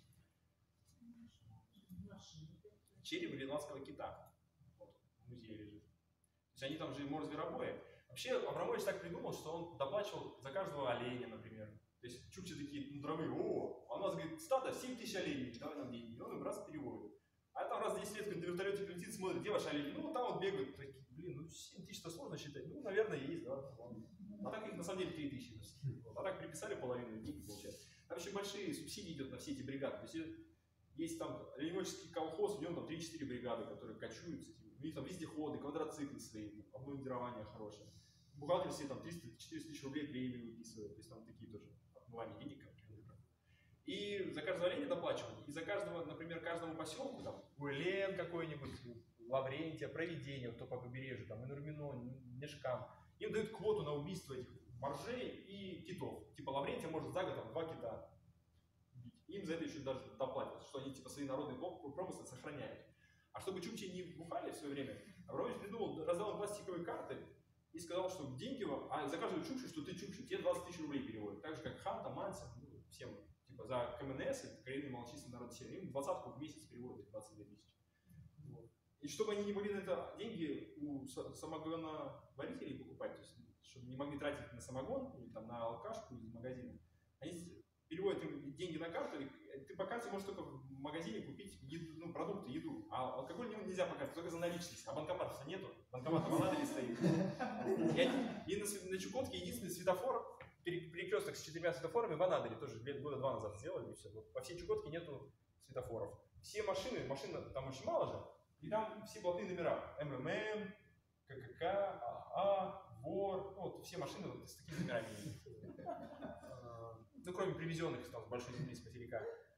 Череп гренландского кита. Вот, в музее лежит. То есть они там же мор-зверобои. Вообще Абрамович так придумал, что он доплачивал за каждого оленя, например. То есть чукчи такие, ну, дровые, о, а у нас, говорит, стадо семь тысяч оленей, давай нам деньги. И он им раз переводит. А там раз в десять лет, когда на вертолете прилетит, смотрит, где ваши олени? Ну, там вот бегают, такие, блин, ну семь тысяч-то сложно считать. Ну, наверное, есть, да. А так их на самом деле три тысячи. Вот. А так приписали половину. большие субсидии идет на все эти бригады. То есть э, есть там ленивоческий колхоз, у него там три-четыре бригады, которые кочуются. У них там вездеходы, квадроциклы свои, обмундирование хорошее. Бухгалтер себе там триста-четыреста тысяч рублей премии выписывает. То есть там такие тоже отмывания денег. И за каждое оленя доплачивают. И за каждого, например, каждому поселку, там, Уэлен какой-нибудь, Лаврентия, Провидение, вот то по побережью, там, Инурмино, Мешкам, им дают квоту на убийство этих моржей и китов. Типа Лаврентия может за год там, два кита убить. Им за это еще даже доплатят, что они типа свои народные промыслы сохраняют. А чтобы чукчи не бухали в свое время, Абрамович придумал, раздал им пластиковые карты и сказал, что деньги вам, а за каждую чукчу, что ты чукчу, тебе двадцать тысяч рублей переводят. Так же, как Ханта, Мансин, ну, всем. Типа за КМНС, это коренный малочисленный народ Севера, им двадцатку в месяц переводят, двадцать две тысячи. Вот. И чтобы они не могли на это деньги у самогоноварителей покупать, то есть чтобы не могли тратить на самогон или там, на алкашку из магазина, они переводят им деньги на карту, и ты по карте можешь только в магазине купить еду, ну, продукты, еду, а алкоголь нельзя по карте, только за наличность, а банкоматов-то нету, банкомат в Анадыре стоит. И, они, и на, на Чукотке единственный светофор, перекресток с четырьмя светофорами в Анадыре, тоже года два назад сделали, и все. Вот по всей Чукотке нету светофоров. Все машины, машин там очень мало же, и там все блатные номера. МММ, ККК, АА, ВОР, ну вот все машины вот с такими номерами. Ну, кроме привезенных там, с большой земли, с материка.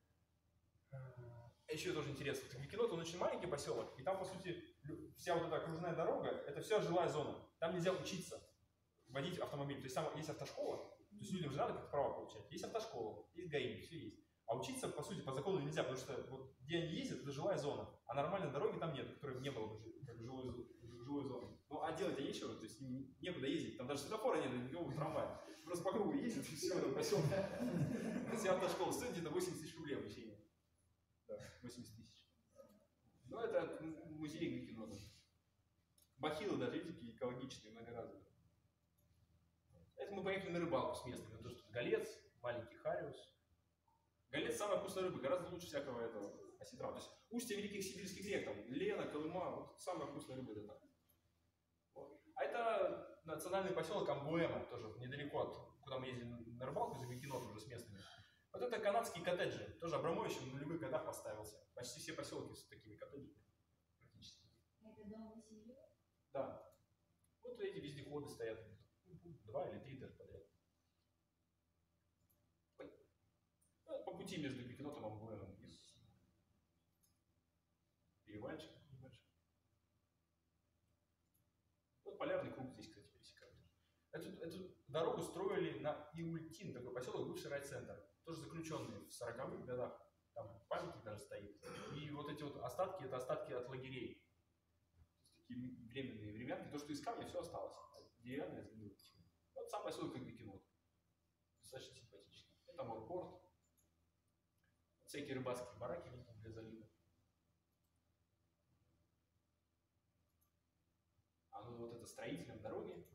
Еще тоже интересно, Гвикинот, он очень маленький поселок, и там, по сути, вся вот эта окружная дорога, это вся жилая зона. Там нельзя учиться водить автомобиль. То есть там есть автошкола, то есть людям же надо как-то права получать. Есть автошкола, есть ГАИ, все есть. А учиться, по сути, по закону нельзя, потому что вот где они ездят, это жилая зона, а нормальной дороги там нет, которой не было бы как жилой, жилой зоны. Ну, а делать-то нечего, то есть некуда ездить, там даже светофора нет, никакого трамвая. Просто по кругу ездят, и все, в этом поселке. Вся автошкола стоит где-то восемьдесят тысяч рублей обучение. Да, восемьдесят тысяч. Ну, это музей Гвикинота. Бахилы даже, видите, такие экологичные, многоразовые. Это мы поехали на рыбалку с местными. То, что голец, маленький хариус. Голец самая вкусная рыба, гораздо лучше всякого этого осетра. То есть устье великих сибирских рек, там, Лена, Колыма, вот самая вкусная рыба это так. Вот. А это национальный поселок Амбуэма, тоже недалеко от, куда мы ездили на рыбалку за Гвикинотом уже с местными. Вот это канадские коттеджи, тоже Абрамович в нулевых годах поставился. Почти все поселки с такими коттеджами. Практически. Это дом на семью? Да. Вот эти вездеходы стоят. Два или три даже подряд. Ну, по пути между Гвикинотом и Амбуэном есть перевальчик небольшой. Вот полярный круг здесь, кстати, пересекают. Эту, эту дорогу строили на Иультин, такой поселок, бывший райцентр. Тоже заключенные в сороковых годах. Там памятник даже стоит. И вот эти вот остатки, это остатки от лагерей. Такие временные времянки. То, что из камня, все осталось. Деревянное изменилось. Вот сам поселок как Гвикинот. Достаточно симпатично. Это морпорт. Всякие рыбацкие бараки для залива. А ну вот это строителям дороги.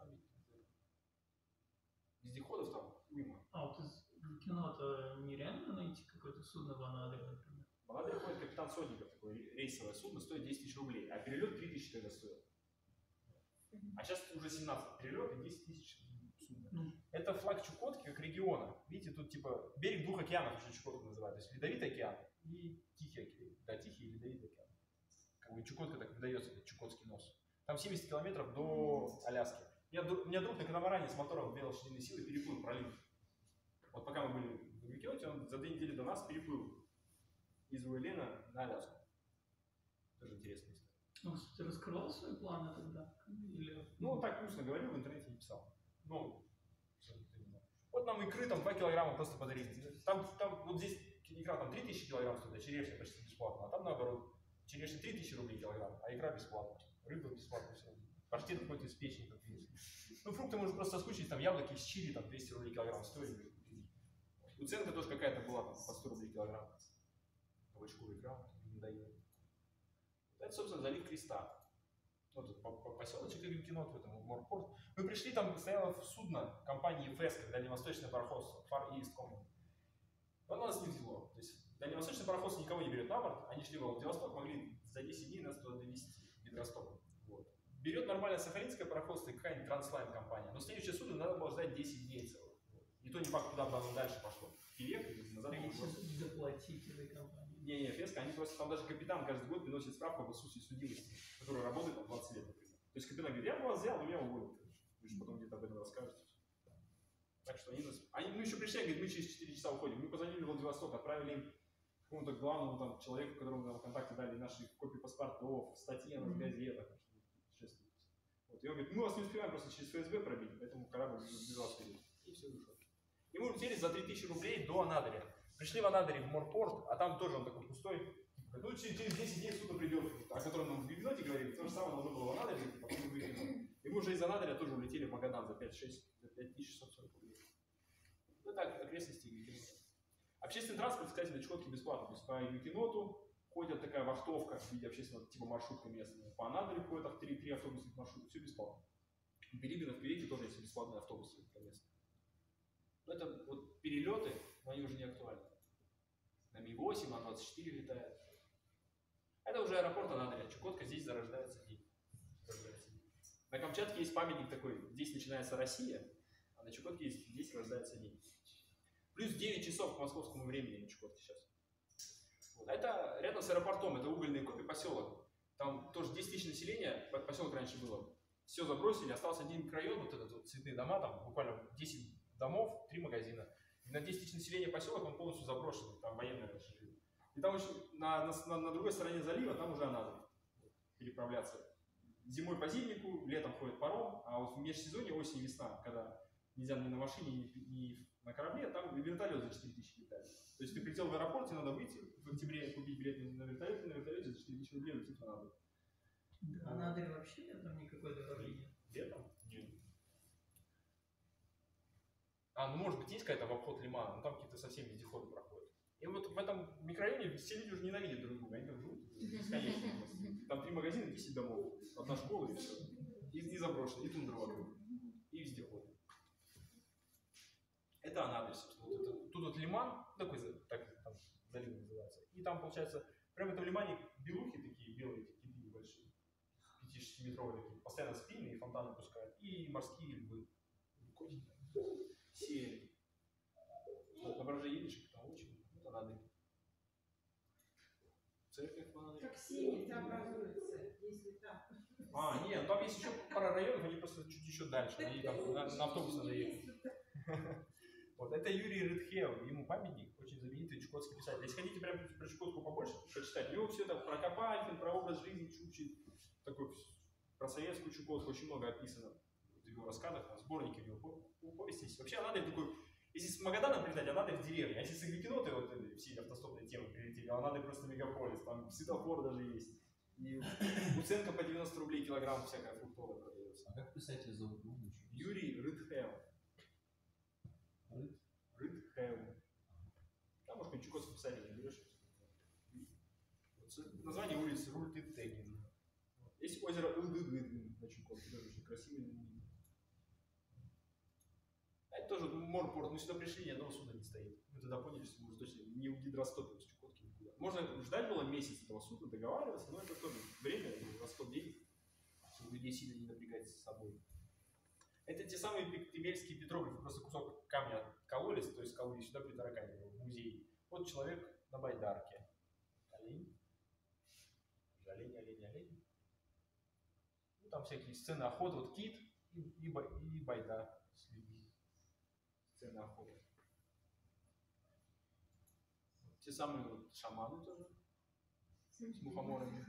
Вездеходов там уйма. А вот из Гвикинота нереально найти какое-то судно в Анадырь, например? В Анадырь ходит капитан Сотников, такое рейсовое судно, стоит десять тысяч рублей, а перелет три тысячи тогда стоил. А сейчас уже семнадцать перелет и десять тысяч судна. Mm. Это флаг Чукотки как региона. Видите, тут типа берег двух океанов еще Чукотку называют. То есть Ледовитый океан и Тихий океан. Да, Тихий и Ледовитый океан. Как бы Чукотка так выдается, этот Чукотский нос. Там семьдесят километров до Аляски. У меня, у меня друг на катамаране с мотором две лошадиные силы переплыл пролив. Вот пока мы были в Гвикиноте, он за две недели до нас переплыл из Уэлена на Аляску. Тоже интересная история. Ну, кстати, раскрывал свои планы тогда? Или... Ну, так устно говорил, в интернете не писал. Ну, вот нам икры там два килограмма просто подарили. Там, там вот здесь икра там три тысячи килограмм стоит, а черешня почти бесплатно. А там наоборот, черешня три тысячи рублей килограмм, а икра бесплатно. Рыба бесплатно все. Паштет какой-то из печени как принесли. Ну, фрукты можно просто соскучить, там яблоки с чили, там двести рублей килограмм стоили. Уценка тоже какая-то была там, по сто рублей килограмм. Кабачковый икра, не дает. Это, собственно, залив Креста. Вот тут по, по поселочек Гвикинот, в этом морпорт. Мы пришли, там стояло судно компании еф эс, дальневосточное пароходство, Far East Company. Но оно нас не взяло. То есть дальневосточное пароходство никого не берет на борт, они шли в Владивосток, могли за десять дней нас туда довезти, в Петросток. Вот. Берет нормальное сахалинское пароходство и какая-нибудь Транслайн компания. Но следующее судно надо было ждать десять дней целых. И И то не факт, куда бы оно дальше пошло. Пивек или назад. А если доплатить этой компании? Не, не, Феска, они просто, там даже капитан каждый год приносит справку об отсутствии судимости, которая работает там двадцать лет, например. То есть капитан говорит, я бы вас взял, но меня уволил. Вы же потом где-то об этом расскажете. Так что они нас... Они, мы еще пришли, говорит, мы через четыре часа уходим. Мы позвонили в Владивосток, отправили им какому-то главному там человеку, которому нам ВКонтакте дали наши копии паспортов, статьи в газетах. Вот. И он говорит, мы вас не успеваем просто через ФСБ пробить, поэтому корабль без вас вперед. И все, ушел. И мы улетели за три тысячи рублей до Анадыря. Пришли в Анадырь, в морпорт, а там тоже он такой пустой. Ну, через десять дней суда придет, о котором нам в Вивиноте говорили, то же самое должно было в Анадыре, потом мы выехали. И мы уже из Анадыря тоже улетели в Магадан за пять-шесть, за пять тысяч шестьсот сорок рублей. Ну так, окрестности Юкинота. Общественный транспорт, кстати, на Чукотке бесплатно. То есть по Юкиноту ходят такая вахтовка в виде общественного типа маршрутка местная. По Анадырю ходят три, три автобусных маршрута, все бесплатно. В Билибино, в Певеке тоже есть бесплатные автобусы по месту. Но это вот перелеты, но они уже не актуальны. На Ми восемь, на двадцать четыре летает. Это уже аэропорт Анадыря. Чукотка, здесь зарождается день. На Камчатке есть памятник такой, здесь начинается Россия, а на Чукотке есть, здесь рождается день. Плюс девять часов по московскому времени на Чукотке сейчас. Вот. А это рядом с аэропортом, это угольный копи поселок. Там тоже десять тысяч населения, поселок раньше было. Все забросили, остался один микрорайон, вот этот вот цветные дома, там буквально десять домов, три магазина. И на десять тысяч населения поселок он полностью заброшенный, там военные раньше жили. И там еще на, на, на другой стороне залива, там уже надо переправляться. Зимой по зимнику, летом ходит паром, а вот в межсезонье, осень и весна, когда нельзя ни на машине, ни, ни на корабле, там вертолет за четыре тысячи летает. То есть ты прилетел в аэропорт, тебе надо выйти в октябре, купить билет на вертолете, на вертолете за четыре тысячи рублей лететь надо. А надо ли вообще летом никакой дороги нет? Летом? Нет. А, ну может быть есть какая-то в обход Лимана, но там какие-то совсем вездеходы проходят. И вот в этом микрорайоне все люди уже ненавидят друг друга, они там живут бесконечно. Там три магазина, десять домов, одна школа и все. И, и заброшено, и тундра вокруг, и вездеходы. Это Анадырь, собственно. Вот это, тут вот лиман, такой, так там залив называется. И там, получается, прямо в этом лимане белухи такие, белые киты небольшие, пяти-шестиметровые такие, постоянно спины и фонтаны пускают. И морские львы, сели. Вот, на барже едешь, там очень, вот Анадырь. Церковь в Анадыре. Как синий образуется, если там. А, нет, там есть еще пара районов, они просто чуть еще дальше, они там на, на автобус надо ехать. Вот, это Юрий Рыдхеу, ему памятник, очень знаменитый чукотский писатель. Если хотите прям про Чукотку побольше почитать, у него все это про Копалькин, про образ жизни Чукчи, такой, про советскую Чукотку очень много описано в его рассказах, там, сборники в его повести есть. Вообще Анадырь такой, если с Магаданом прилетать, Анадырь в деревне, а если с Юкиноты, вот все автостопные темы прилетели, а Анадырь просто мегаполис, там светофор даже есть. И уценка по девяносто рублей килограмм всякая фруктовая продается. А как писателя зовут? Юрий Рыдхеу. Рыд? Рыдхеу. Там, может, какой чукотский писатель наберешь. Название улицы Рультытегин. Есть озеро Улдыгыдгин на Чукотке, тоже очень красивый. Это тоже морпорт. Мы сюда пришли, ни одного суда не стоит. Мы тогда поняли, что мы точно не у гидростопа с Чукотки никуда. Можно ждать было месяц этого суда, договариваться, но это тоже время, расход денег, чтобы людей сильно не напрягать с собой. Это те самые пикмельские петроглифы, просто кусок камня откололись, то есть скалу и сюда притараканили в музей. Вот человек на байдарке. Олень. Олень, олень, олень. Ну, там всякие сцены охоты, вот кит и, и, и байда. Сцены охоты. Те самые вот шаманы тоже. С мухоморами.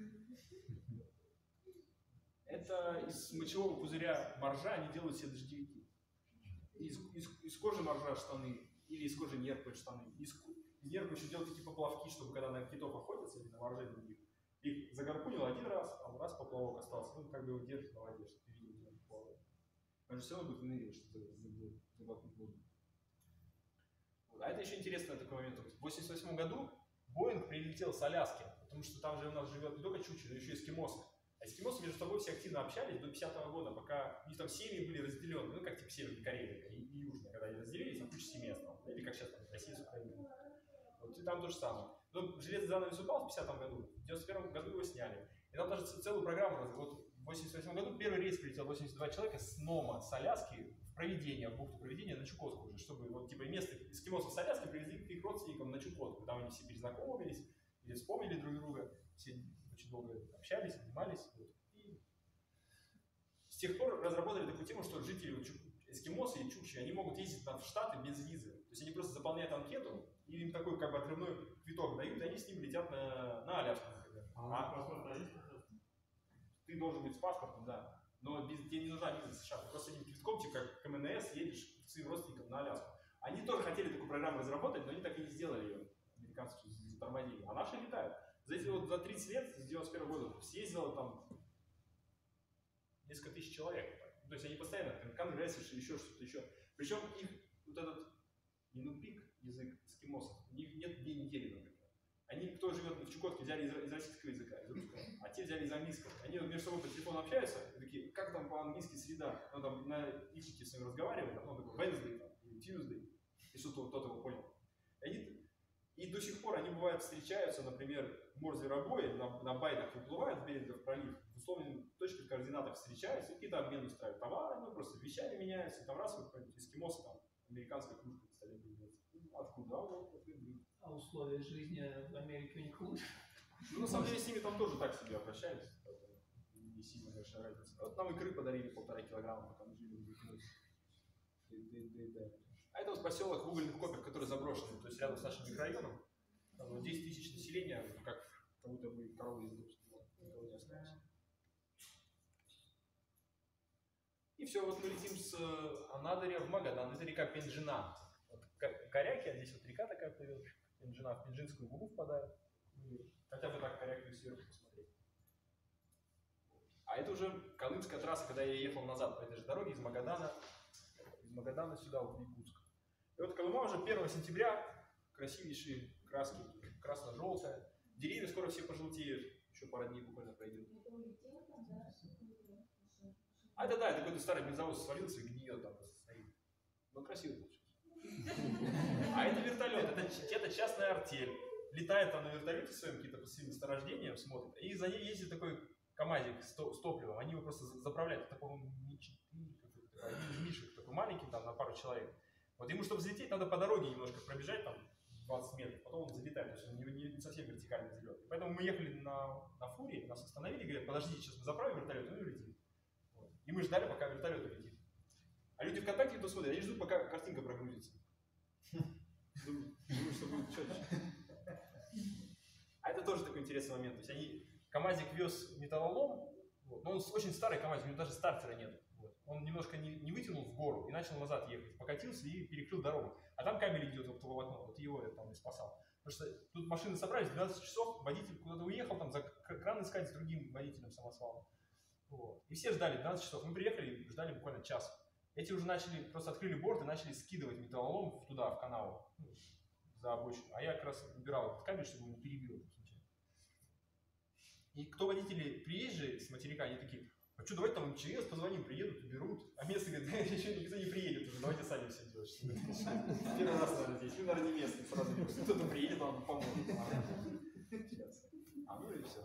Это из мочевого пузыря моржа они делают себе дождевики. Из, из, из кожи моржа штаны, или из кожи нерпы штаны. Из, из нерпы еще делают такие поплавки, чтобы когда на китов охотятся, или на моржей других, их загарпунил один раз, а раз поплавок остался, ну как бы его держит на воде, чтобы ты видел, где он плавает. Он же все равно будет выныривать, чтобы заглотнуть воду. Вот. А это еще интересный такой момент. В восемьдесят восьмом году Боинг прилетел с Аляски, потому что там же у нас живет не только чукчи, но еще и эскимосы. А эскимосы между собой все активно общались до пятидесятого года, пока у них там семьи были разделены, ну как типа Северной Кореи и, и Южной, когда они разделились, там куча семей осталось, или как сейчас там Россия с Украиной. Вот и там то же самое. Но железный занавес упал в пятидесятом году, в девяносто первом году его сняли. И там даже целую программу, вот в восемьдесят восьмом году первый рейс прилетел восемьдесят два человека с Нома, с Аляски в Провидение, в бухту Провидения на Чукотку уже, чтобы вот типа место эскимосов с Аляски привезли к их родственникам на Чукотку. Там они все перезнакомились, или вспомнили друг друга, все очень долго общались, обнимались. Вот. И с тех пор разработали такую тему, что жители вот, эскимосы и чукчи, они могут ездить в Штаты без визы. То есть они просто заполняют анкету, и им такой как бы отрывной квиток дают, и они с ним летят на, на Аляску, например. А, а ты должен быть с паспортом, да. Но без, тебе не нужна виза США. Ты просто этим квитком, типа как к эм эн эс, едешь к своим родственникам на Аляску. Они тоже хотели такую программу разработать, но они так и не сделали ее. Американцы затормозили. А наши летают. За эти вот за тридцать лет, с девяносто первого года, съездило там несколько тысяч человек. То есть они постоянно, там, конгресс, еще что-то еще. Причем их вот этот инупик, язык эскимосов, у них нет дней недели, например. Они, кто живет в Чукотке, взяли из, из российского языка, из русского, а те взяли из английского. Они вот между собой по телефону общаются, и такие, как там по-английски среда? Ну, там на языке с ними разговаривают, а потом такой Wednesday там, или Tuesday, и что-то кто-то его понял. И, они, и до сих пор они бывают встречаются, например, в Морзе-Рабое, на, на байдах выплывают в берег в пролив, в условных точках координатах встречаются, и какие-то обмены устраивают. Товары, ну, просто вещами меняются, и там раз, вот какой-нибудь эскимос, там, американская кружка на столе появляется. Откуда? А вот, вот, А условия жизни в Америке у них лучше? Ну, на самом деле, с ними там тоже так себе обращались. Не сильно большая разница. Вот нам икры подарили полтора килограмма, пока мы жили в Бухине. А это вот поселок в угольных копьях, который заброшенный, то есть рядом с нашим микрорайоном. Там вот десять тысяч населения, как будто бы коровы из дома, никого не осталось. И все, вот мы летим с Анадыря в Магадан, это река Пенджина. Вот Коряки, а здесь вот река такая плывет, Пенджина в Пенджинскую губу впадает. Хотя бы так Коряки сверху посмотреть. А это уже Колымская трасса, когда я ехал назад по этой же дороге из Магадана, из Магадана сюда, в Якутск. И вот Колыма уже первого сентября, красивейшие краски, красно-желтая. Деревья скоро все пожелтеют, еще пара дней буквально пройдет. А это да, это какой-то старый бензовоз свалился и гниет там просто стоит. Ну красиво получилось. А это вертолет, это, это частная артель. Летает там на вертолете своим какие-то по своим месторождениям, смотрит, и за ней ездит такой КамАЗик с, с топливом. Они его просто заправляют. Это, по-моему, Мишек, такой маленький, там, на пару человек. Вот ему, чтобы взлететь, надо по дороге немножко пробежать, там, двадцать метров, потом он залетает, то есть он не, не, не совсем вертикально взлет. Поэтому мы ехали на, на фуре, нас остановили, говорят, подождите, сейчас мы заправим вертолет, он и улетит. Вот. И мы ждали, пока вертолет улетит. А люди ВКонтакте идут смотрят, они ждут, пока картинка прогрузится. Думаю, что будет четче. А это тоже такой интересный момент. То есть они, КамАЗик вез металлолом, вот, но он очень старый КамАЗик, у него даже стартера нет. Вот. Он немножко не, не вытянул в гору и начал назад ехать, покатился и перекрыл дорогу. А там кабель идет, оптоволокно, вот его я там и спасал. Потому что тут машины собрались, двенадцать часов, водитель куда-то уехал, там за кран искать с другим водителем самосвалом. Вот. И все ждали двенадцать часов. Мы приехали и ждали буквально час. Эти уже начали, просто открыли борт и начали скидывать металлолом туда, в канаву, ну, за обочину. А я как раз убирал этот кабель, чтобы он не перебил. И кто водители приезжие с материка, они такие, а что, давайте там эм че эс позвоним, приедут, уберут. А местные говорят, да, еще никто не приедет уже, давайте сами все делать. Первый раз, наверное, здесь. Вы, наверное, не местные, сразу кто-то приедет, вам поможет. А ну и все.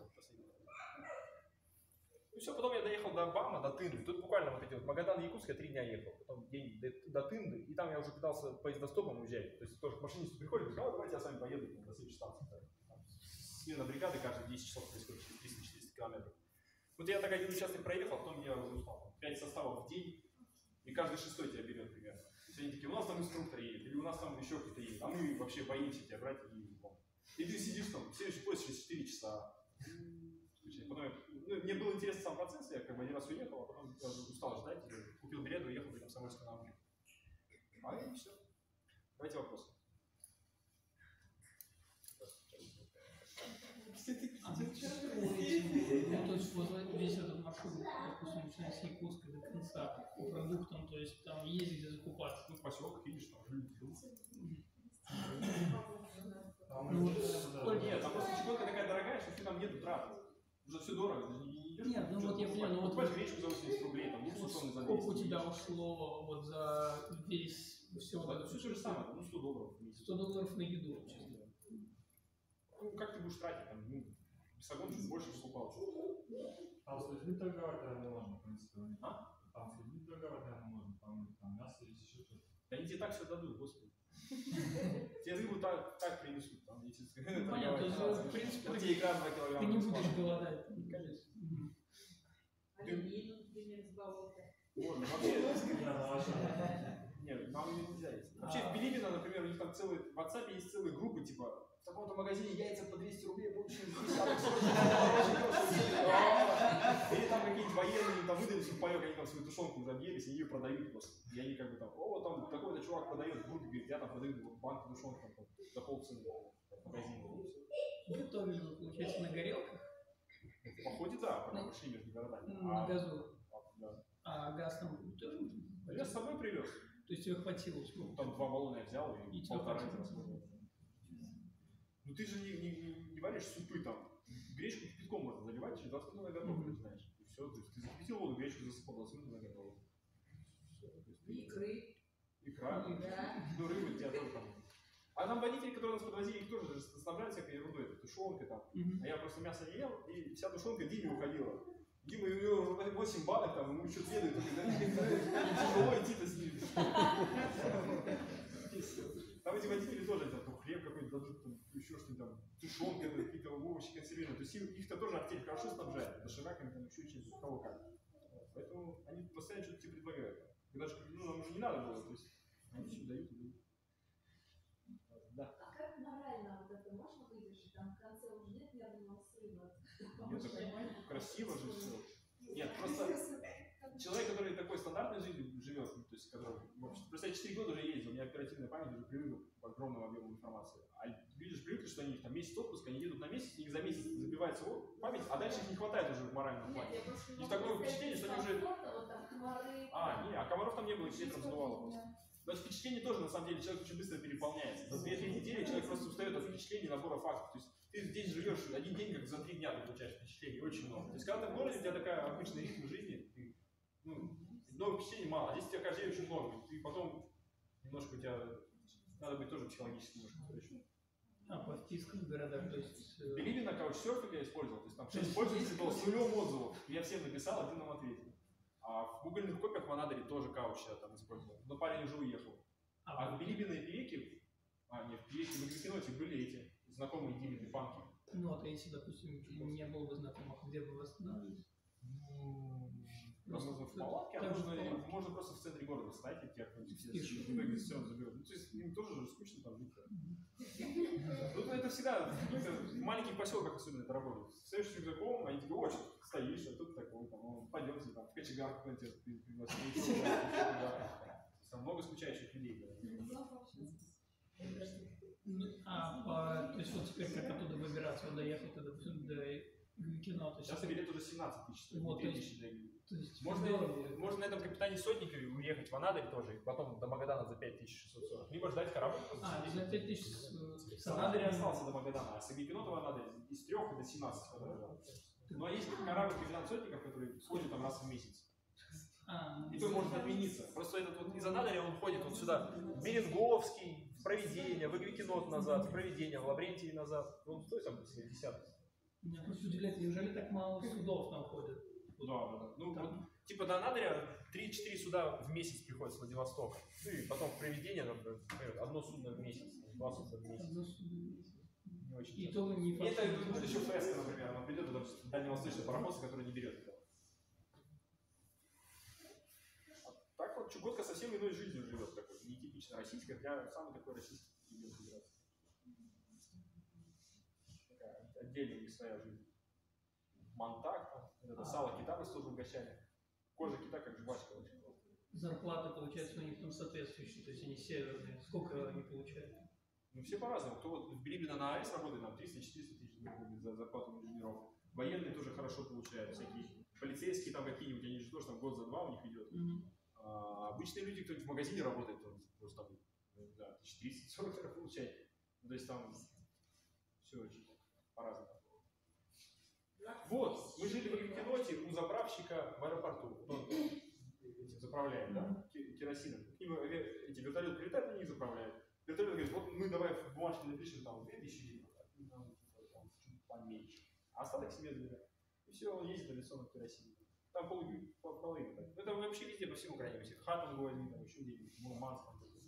Ну все, потом я доехал до Бама, до Тынды. Тут буквально вот эти вот Магадан, Якутск, я три дня ехал. Потом день до, до Тынды, и там я уже пытался поездостопом уезжать. То есть тоже к машинисту приходит, говорит, а давайте я с вами поеду на следующей станции. Смена бригады каждые десять часов происходит через триста-четыреста километров. Вот я так один участок проехал, потом я уже устал. Пять составов в день, и каждый шестой тебя берет примерно. То есть они такие, у нас там инструктор едет, или у нас там еще кто-то едет, а мы вообще боимся тебя брать и не помню. И ты сидишь там, следующий поезд через четыре часа. Потом я, ну, мне был интересен сам процесс, я как бы один раз уехал, а потом я устал ждать, купил билет, уехал до Комсомольска на Амуре. А и все. Давайте вопросы. А вы спорите, ну, то есть вот весь этот маршрут, допустим, начиная с Якутска до конца, по продуктам, то есть там есть где закупаться. Ну, в поселках, видишь, там люди идут. Ну, сколько... Нет, там просто Чукотка такая дорогая, что там нету трат. Уже все дорого, ты не идешь. Нет, ну вот я понял, ну вот... Покупаешь гречку за восемьдесят рублей, там, уксус он за двести. Сколько у тебя ушло вот за весь, все вот это? Все то же самое, ну сто долларов в месяц. сто долларов на еду, честно. Ну, как ты будешь тратить, там, ну, бесогон чуть больше покупал. Там с людьми торговать, наверное, можно, в принципе. А? Там с людьми торговать, наверное, можно, там, там Да они тебе так все дадут, господи. Тебе рыбу так, так принесут. Там, эти, Ну, понятно, то есть, в принципе, вот ты, тебе икра два килограмма. ты не бесплатно. будешь голодать. Конечно. Мгм. Оленину, например, с болота. Можно, вообще. Нет, нам ее нельзя есть. Вообще в Билибино, например, у них там целые, в WhatsApp есть целые группы, типа, в таком-то магазине яйца по двести рублей, получили десяток срочно. Или там какие-нибудь военные, там выдали сухпайок, они там свою тушенку уже объелись, и ее продают просто. И они как бы там, о, там такой-то чувак продает, в группе говорит, я там продаю банку тушенки там, за полцены в магазине. Готовили вы, получается, на горелках, В походе, да, пока мы шли между городами. на А, газу. да. А газ там тоже нужен? Я с собой привез. То есть тебе хватило сколько? Там два баллона я взял и, И тебе полтора хватило? расходовал. Ну ты же не, не, не варишь супы там. Гречку кипятком можно заливать, через двадцать минут она готова, Мгм. ты знаешь. И все, то есть ты закипятил воду, гречку засыпал, двадцать минут она готова. Все, то есть ты- Икры. Икра, Да. ну рыбы тебя тоже там. А там водители, которые нас подвозили, их тоже снабжали всякой ерундой, это тушенка там. Мгм. А я просто мясо не ел, и вся тушенка Диме уходила. Дима, у него уже восемь банок, там, ему еще следует, тяжело идти-то с ним. И всё. Там эти водители тоже, там, хлеб какой-то дадут, там, еще что-нибудь там, тушенка, какие-то овощи консервированные. То есть их- их-то тоже артель хорошо снабжает, дошираками, там, еще чем-то, кого как. Поэтому они постоянно что-то тебе предлагают. Когда же, ну, нам уже не надо было, то есть они все дают и дают. Да. А как морально вот это можно выдержать? Там в конце уже нет нервного срыва? Нет, так красиво же все. Нет, просто человек, который такой стандартной жизнью живет, ну, то есть, который, вообще, просто я четыре года уже ездил, у меня оперативная память уже привыкла к огромному объему информации. А люди же привыкли, что они там месяц отпуска, они едут на месяц, у них за месяц забивается вот память, а дальше их не хватает уже в моральном Нет, плане. я просто не И могу такое представить впечатление, что они уже- дискомфорта, вот там комары. А, не, а комаров там не было, их ветром сдувало просто. Но впечатление тоже, на самом деле, человек очень быстро переполняется. За две-три недели человек просто устает от впечатлений, набора фактов. То есть ты здесь живешь один день, как за три дня ты получаешь впечатлений, очень много. То есть когда ты в городе, у тебя такая обычная ритм жизни, ты, ну, новых впечатлений мало, а здесь у тебя каждый день очень много. И потом немножко у тебя, надо быть тоже психологически немножко устойчивым. А по впискам в городах, то есть... э, Билибино каучсерфинг я использовал, то есть там То шесть есть пользователей есть было с нулем отзывов. Я всем написал, один нам ответил. А в гугольных копиях в Анадыре тоже кауч я там использовал. Но парень уже уехал. А в Билибино и Певеке, а нет, в Певеке, в Агрикиноте были эти знакомые Димины панки. Ну, а если, допустим, не было бы знакомых, где бы вы остановились? Просто в палатке, а так же можно, в палатке. можно просто в центре города встать, и тебя кто-нибудь все Спишут. в итоге все заберут. Ну, то есть им тоже же скучно там жить. Ну, это всегда в каких-то маленьких поселках особенно это работает. Встаешь с рюкзаком, они тебе, о, что ты стоишь, а тут такой, там, ну, пойдемте, там, в кочегарку какой-нибудь тебя пригласили. Там много скучающих людей. Ну, А, по- то есть вот теперь как оттуда выбираться, вот доехать до, допустим, до кино, то есть... Сейчас билет уже семнадцать тысяч, стоит, Вот, не то три есть- тысячи для билета. То есть Можно, здорово будет. можно на этом капитане Сотникове уехать в Анадырь тоже, и потом до Магадана за пять тысяч шестьсот сорок. Либо ждать корабль. А, за пять тысяч с, с С Анадыря Анадыря. остался до Магадана, а с Агриппинота в Анадырь из трех до семнадцати. Но есть корабль капитан Сотников, который ходит там раз в месяц. А, И то может отмениться. Просто этот вот из Анадыря он ходит вот сюда. В Беринговский, в Провидение, в Агрикинот назад, в Провидение, в Лаврентий назад. Он стоит там семьдесят. меня просто удивляет, неужели так мало судов там ходят? Да, да, да. Ну, Там- вот, типа до Анадыря три-четыре суда в месяц приходят с Владивостока. Ну и потом в Провидение, например, одно судно в месяц, два судна в месяц. Одно судно. Не очень И часто. то не И это будет еще фреска, например, она придет, это дальневосточный пароход, который не берет этого. А так вот Чукотка совсем иной жизнью живет, такой, нетипично российская, для самый такой российский регион федерации. Такая отдельная и своя жизнь. Мантак, там, это А. сало кита мы тоже угощали. Кожа кита как жвачка очень классная. Зарплаты, получается, у них там соответствующие, то есть они северные. Сколько они получают? Ну все по-разному. Кто вот в Билибино на АЭС работает, там триста-четыреста тысяч рублей за зарплату инженеров. Военные тоже хорошо получают, всякие полицейские там какие-нибудь, они же тоже там год за два у них идет. Мгм. А обычные люди, кто в магазине работает, он просто там, ну, да, тысяча триста сорок получает. Ну, то есть там все очень по-разному. Вот, мы жили в Агрикиноте у заправщика в аэропорту. Ну, этим заправляем, да, ке- керосином. К ним э, эти вертолеты прилетают, они их заправляют. Вертолет говорит, вот мы давай в бумажке напишем там две тысячи литров, а ты нам, типа, там, чуть поменьше. А остаток себе забирай. И все, он ездит авиационном керосине. Там пол, пол, половина. Так. Ну, это вообще везде, по всему крайней мере. В Хаттингу возьми, там еще где-нибудь, Мурманск. Там,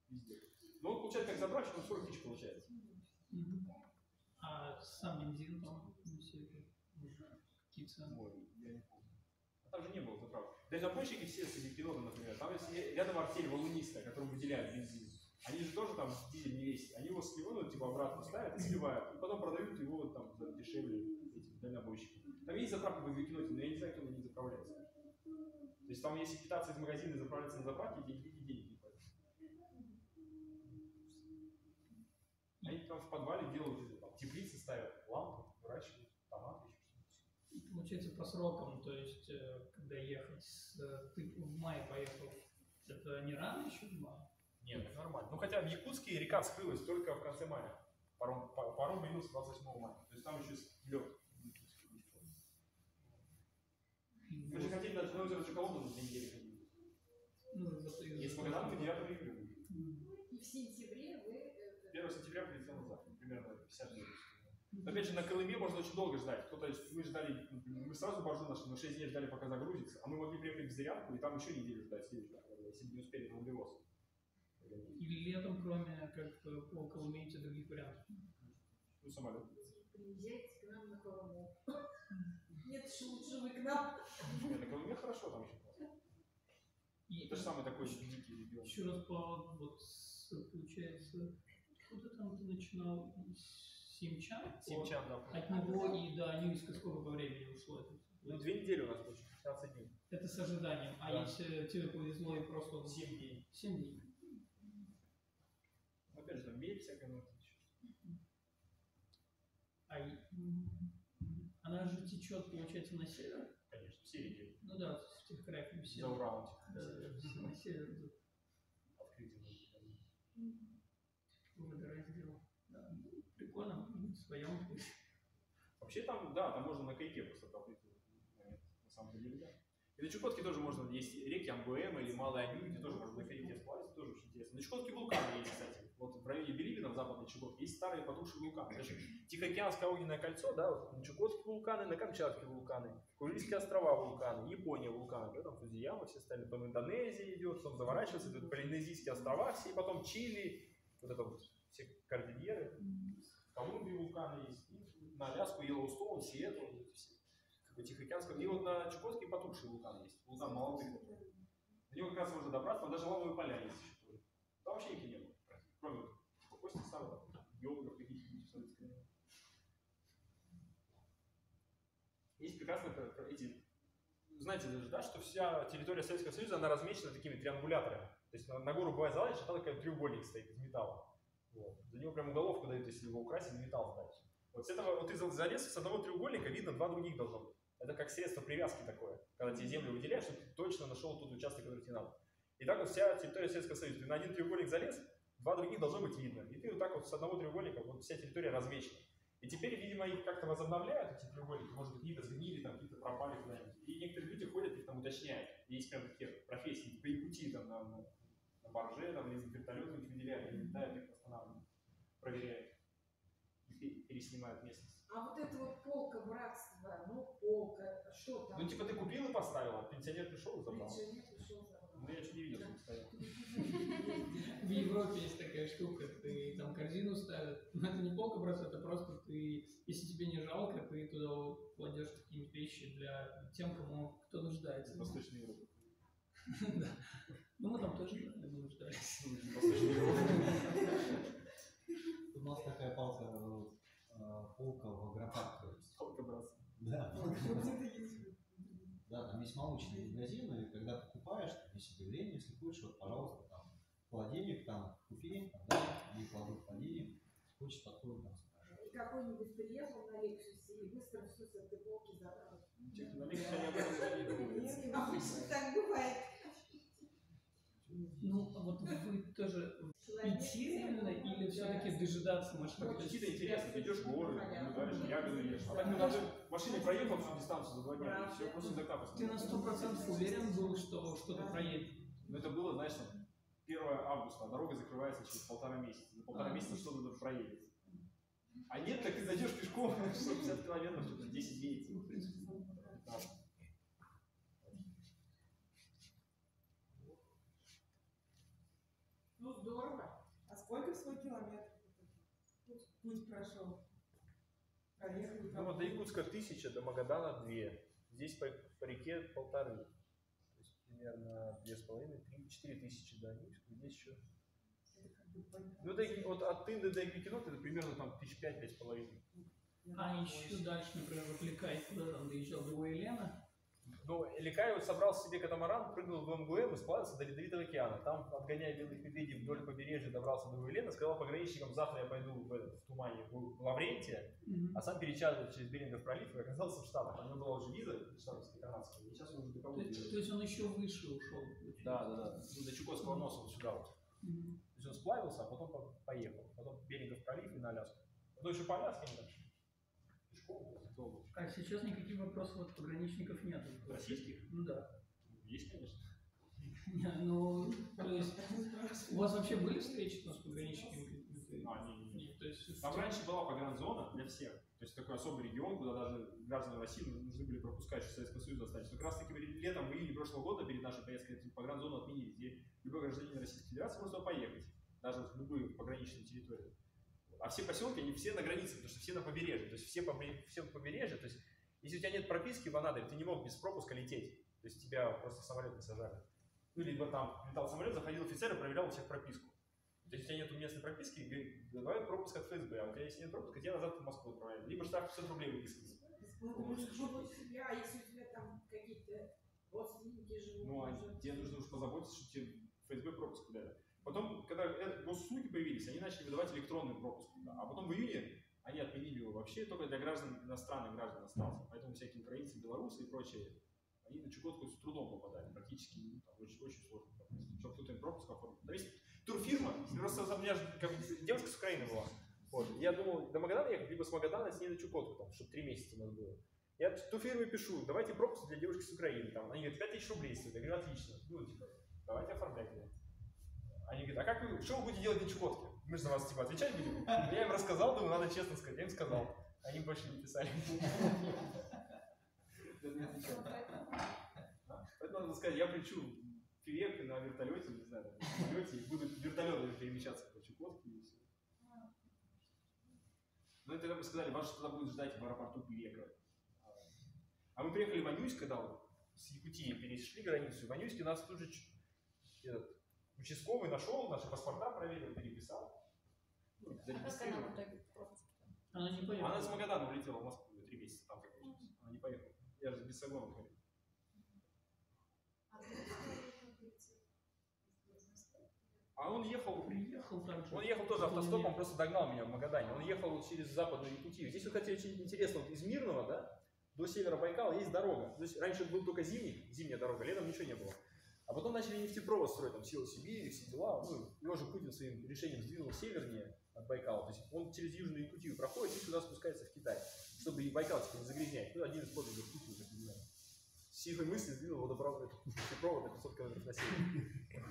везде. Ну, он получает как заправщик, он сорок тысяч получается. Мгм. А сам бензин там, ну, все это, какие цены? Ой, я не помню. А там же не было заправки. Дальнобойщики все среди пилота, например, там если рядом артель волынистая, которым выделяют бензин, они же тоже там дизель не весят. Они его сливают, типа обратно ставят и сливают. И потом продают его там за дешевле этим дальнобойщикам. Там есть заправка в Викиноте, но я не знаю, кто на ней заправляется. То есть там, если питаться из магазина и заправляться на заправке, деньги и денег не платят. Они там в подвале делают, там, теплицы ставят, лампы, выращивают, томаты, еще что-то. И получается по срокам, то есть э, когда ехать, с, э, ты в мае поехал, это не рано еще в мае? Нет, нормально. Ну хотя в Якутске река вскрылась только в конце мая. Паром, паром появился двадцать восьмого мая. То есть там еще лед. Мы же хотели даже на озеро Чоколоду за две недели ходить. Ну, зато из- И с Магадан мы девятого июля были. И в сентябре вы... э, первого сентября прилетел назад. Примерно пятьдесят дней. Но опять же, на Колыме можно очень долго ждать. Кто-то, мы ждали, мы сразу баржу нашли, но шесть дней ждали, пока загрузится. А мы могли приехать в Зырянку, и там еще неделю ждать следующую, если бы не успели на углевоз. Или летом, кроме как э, по Колыме, эти других вариантов? Ну, самолет. Приезжайте к нам на Колыму. Нет, что лучше вы к нам. Нет, на Колыме хорошо, там еще классно. И Это же самый такой дикий регион. еще раз по, вот, с- получается, куда там ты начинал? С Симчан? Симчан, да. От него и до Анюйска сколько времени ушло это? Ну, две недели у нас получилось, пятнадцать дней. Это с ожиданием. А Да. если тебе повезло и просто вот семь дней. семь дней? Опять же, там медь всякая, ну, это еще. А и- м, она же течет, получается, на север? Конечно, все реки. Ну да, в тех краях не все. За Уралом. Да, да, да, все на север идут. Открытие. Водораздел. Да. Ну, прикольно, в своем пути. Вообще там, да, там можно на кайке просто проплыть. На самом деле, да. И на Чукотке тоже можно, есть реки Ангуэм или Малый Анюй, где тоже можно на кайке сплавать, тоже очень интересно. На Чукотке вулканы есть, кстати. Вот в районе Билибина, в западной Чукотке, есть старые потухшие вулканы. Даже Тихоокеанское огненное кольцо, да, вот на Чукотке вулканы, на Камчатке вулканы, Курильские острова вулканы, Япония вулканы, да, там Фудзияма, все остальные, потом Индонезия идет, потом заворачивается, идут Полинезийские острова все, и потом Чили, вот это вот все кордильеры, в Колумбии вулканы есть, и на Аляску, Йеллоустоун, Сиэтл, вот эти все. Как бы Тихоокеанское, и вот на Чукотке потухшие вулканы есть, вулкан молодых. До него как раз можно добраться, там даже лавовые поля есть еще тоже. Там вообще нигде не было, кроме Кости старого, геологов каких-нибудь в советское время. Есть прекрасно эти, знаете даже, да, что вся территория Советского Союза, она размечена такими триангуляторами. То есть на, на гору бывает залазишь, а там такой треугольник стоит из металла. Вот. За него прям уголовку дают, если его украсили, металл сдать. Вот с этого, вот ты залез, с одного треугольника видно два других должно быть. Это как средство привязки такое, когда тебе землю выделяют, чтобы ты точно нашел тот участок, который тебе надо. И так вот вся территория Советского Союза. Ты на один треугольник залез, два других должно быть видно. И ты вот так вот с одного треугольника, вот вся территория размечена. И теперь, видимо, их как-то возобновляют, эти треугольники, может быть, какие-то сгнили, там, какие-то пропали куда-нибудь. И некоторые люди ходят, их там уточняют. Есть прям такие профессии, по Якутии, там, на, на, на барже, там, или вертолеты их выделяют, или летают, их останавливают, проверяют. И переснимают местность. А вот это вот полка братства, ну полка, что там? Ну, типа, ты купил и поставил, а пенсионер пришел и забрал. Пенсионер пришел, забрал. Ну, я что не видел, что стоял. В Европе есть такая штука, ты там корзину ставят, но это не полка просто, это просто ты, если тебе не жалко, ты туда кладешь какие-нибудь вещи для тем, кому кто нуждается. Восточная Европа. Да. Ну мы там тоже не нуждались. Восточная Европа. У нас такая палка, э, полка в агропарке. Сколько братства. Да. Вот это есть. Да, там есть молочные магазины, и когда ты покупаешь, там есть объявление, если хочешь, вот, пожалуйста, там, холодильник, там, купи, там, да, и кладут в холодильник, хочешь, подходит, там, спрашивает. И какой-нибудь приехал на Лексусе и быстро все с этой полки забрал. На Лексусе они об этом говорили. Обычно так бывает. Ну, а вот вы тоже идти реально или все-таки дожидаться машины? Так, идти-то интересно, ты идешь в горы, наблюдаешь, ягоды ешь. А так мы даже в машине проехал всю дистанцию за два дня, и все, просто из окна Ты посмотрел. на сто процентов уверен был, что что-то проедет? Ну, это было, знаешь, там, первого августа, а дорога закрывается через полтора месяца. За полтора А. месяца что-то проедет. А нет, так ты зайдешь пешком сто пятьдесят километров, что-то десять едет. Ну, в принципе, Да. Ну, здорово. А сколько всего километров путь, путь прошел? Проехали Ну, вот до как? Якутска тысяча, до Магадана две. Здесь по, по реке полторы. То есть примерно две с половиной, три, четыре тысячи до Якутска. Здесь еще. Это как бы понятно. Ну, до, Яки- вот от Тынды до Якутинот это примерно там тысяч пять, пять с половиной. А еще дальше, например, вот Ликай, куда там доезжал до Уэлена. Ну, Ликай вот собрал себе катамаран, прыгнул в МГУМ и сплавился до Ледовитого океана. Там, отгоняя белых медведей вдоль побережья, добрался до Уэлена, сказал пограничникам, завтра я пойду в, в тумане в Лаврентия, Мгм. а сам перечаливал через Берингов пролив и оказался в Штатах. У него была уже виза штатовская, канадская, и сейчас он уже до То кого-то. есть, то есть он еще выше ушел. Да, да, да. Ну, до Чукотского носа вот сюда вот. Мгм. То есть он сплавился, а потом по- поехал. Потом Берингов пролив и на Аляску. Потом еще по Аляске не дальше. Пешком, долго. А сейчас никаких вопросов от пограничников нет. Российских? Ну да. Есть, конечно. Не, ну, то есть, у вас вообще были встречи там, с пограничниками? А, не, не, не. Нет, то есть, Там раньше была погранзона для всех. То есть такой особый регион, куда даже граждане России нужны были пропускающие Советского Союза остались. Но как раз таки летом, в июне прошлого года, перед нашей поездкой, эту погранзону отменили, где любой гражданин Российской Федерации может туда поехать. Даже в любую пограничную территорию. А все поселки, они все на границе, потому что все на побережье. То есть все, побе- все побережье. То есть если у тебя нет прописки в Анадырь, ты не мог без пропуска лететь. То есть тебя просто в самолет не сажали. Ну, либо там летал самолет, заходил офицер и проверял у всех прописку. То есть, если у тебя нет местной прописки, говорит, давай пропуск от ФСБ, а у тебя если нет пропуска, тебя назад в Москву отправляют. Либо штраф пятьсот рублей выписывается. Ну, чтобы у тебя, а если у тебя там какие-то родственники живут, Ну, а может, тебе нужно уж позаботиться, что тебе ФСБ пропуск дали. Потом, когда э, госуслуги появились, они начали выдавать электронный пропуск. Да. А потом в июне они отменили его вообще, только для граждан, иностранных граждан остался. Поэтому всякие украинцы, белорусы и прочие, они на Чукотку с трудом попадали, практически ну, там, очень, очень сложно попасть. Чтобы кто-то им пропуск оформил. Там есть турфирма, просто у меня же как, девушка с Украины была. Вот. Я думал, до Магадана ехать, либо с Магадана с ней на Чукотку, там, чтобы три месяца у нас было. Я ту фирме пишу, давайте пропуск для девушки с Украины. Там. Они говорят, пять тысяч рублей стоит. Я говорю, отлично. Ну, типа, давайте оформляйте. Они говорят, а как вы, что вы будете делать на Чукотке? Мы же за вас типа отвечать будем. Я им рассказал, думаю, надо честно сказать. Я им сказал. Они больше не писали. Поэтому надо сказать, я прилечу в Пивек на вертолете, не знаю, на вертолете, и буду вертолетами перемещаться по Чукотке и все. Ну и тогда мы сказали, вас туда будет ждать в аэропорту Пивека. А мы приехали в Анюйск, когда вот с Якутии перешли границу, в Анюйске нас тут же этот участковый нашел, наши паспорта проверил, переписал. Ну, А как она зарегистрировал. в итоге пропуск? она не поехала. Она с Магадана улетела в Москву на три месяца, там закончилась. Она не поехала. Я же без Сагона говорю. А ты что перейти из Москвы? А он ехал, Приехал так же. он ехал тоже автостопом, просто догнал меня в Магадане. Он ехал через западную Якутию. Здесь, вот, кстати, очень интересно, вот из Мирного, да, до севера Байкала есть дорога. То есть раньше был только зимний, зимняя дорога, летом ничего не было. А потом начали нефтепровод строить, там сила Сибири, все дела. Ну, его же Путин своим решением сдвинул севернее от Байкала. То есть он через Южную Якутию проходит и сюда спускается в Китай, чтобы и Байкал теперь не загрязнять. Ну, один из подвигов Путина, как не знаю. С силой мысли сдвинул водопровод, нефтепровод на пятьсот километров на север.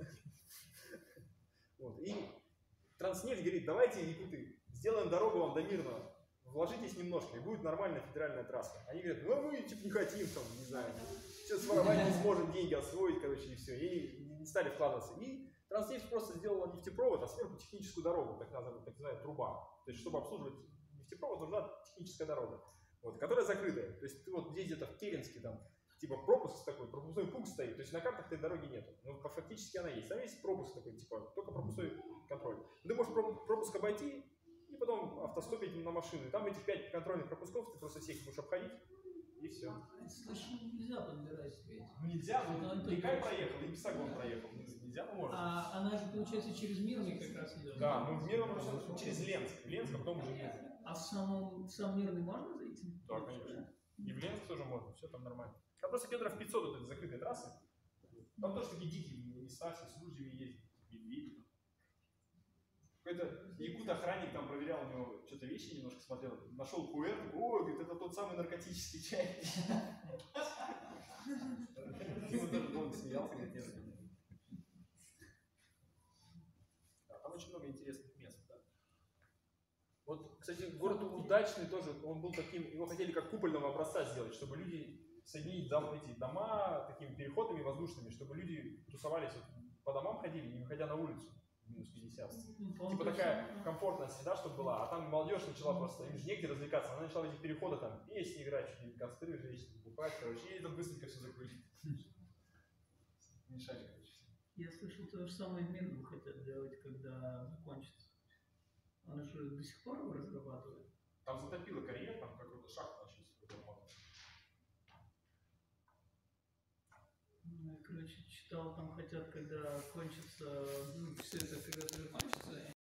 Вот. И Транснефть говорит, давайте, якуты, сделаем дорогу вам до Мирного, вложитесь немножко, и будет нормальная федеральная трасса. Они говорят, ну мы типа не хотим, там, не знаю, все своровать не сможем, деньги освоить, короче, и все. И не стали вкладываться. И Транснефть просто сделала нефтепровод, а сверху техническую дорогу, так называемая, так называемая труба. То есть, чтобы обслуживать нефтепровод, нужна техническая дорога, вот, которая закрытая. То есть, ты вот здесь где-то в Керенске, там, типа пропуск такой, пропускной пункт стоит, то есть на картах этой дороги нет, но фактически она есть. Там есть пропуск такой, типа, только пропускной контроль. Ты можешь пропуск обойти и потом автостопить на машину. И там этих пять контрольных пропусков, ты просто всех будешь обходить, и все. Слышно, нельзя подбирать ведь. Ну нельзя, Это ну Антон Ликай Ильич. проехал, и Бесогон проехал. Ну, нельзя, но можно. А она же, получается, через Мирный как раз идет. Да, ну в Мирном просто через Ленск. Ленск, а потом уже Мирный. А в самом, в сам Мирный можно зайти? Да, конечно. И в Ленск тоже можно, все там нормально. Там просто километров пятьсот вот этой закрытой трассы. Там тоже такие дикие места, все с ружьями ездят, медведи. Какой-то якут-охранник там проверял у него, что-то вещи немножко смотрел, нашел куэр, такой, ой, говорит, это тот самый наркотический чай. Ему даже долго смеялся, говорит, нет. Там очень много интересных мест, да. Вот, кстати, город удачный тоже, он был таким, его хотели как купольного образца сделать, чтобы люди соединить дом, эти дома такими переходами воздушными, чтобы люди тусовались вот по домам ходили, не выходя на улицу, минус пятьдесят. Ну, по-моему, Типа то такая же самое. комфортная среда, чтобы была, а там молодежь начала просто, им же негде развлекаться, она начала в этих переходах там песни играть, чуть ли не костры жечь, бухать, короче, и это быстренько все закурить. Мешали, короче. Я слышал, то же самое в Минном хотят делать, когда закончится. Она же до сих пор его разрабатывает. Там затопило карьер, там какой-то шахт начался, какой-то ремонт. Ну, я, короче, читал, там хотят, когда кончится, ну, все это когда закончится,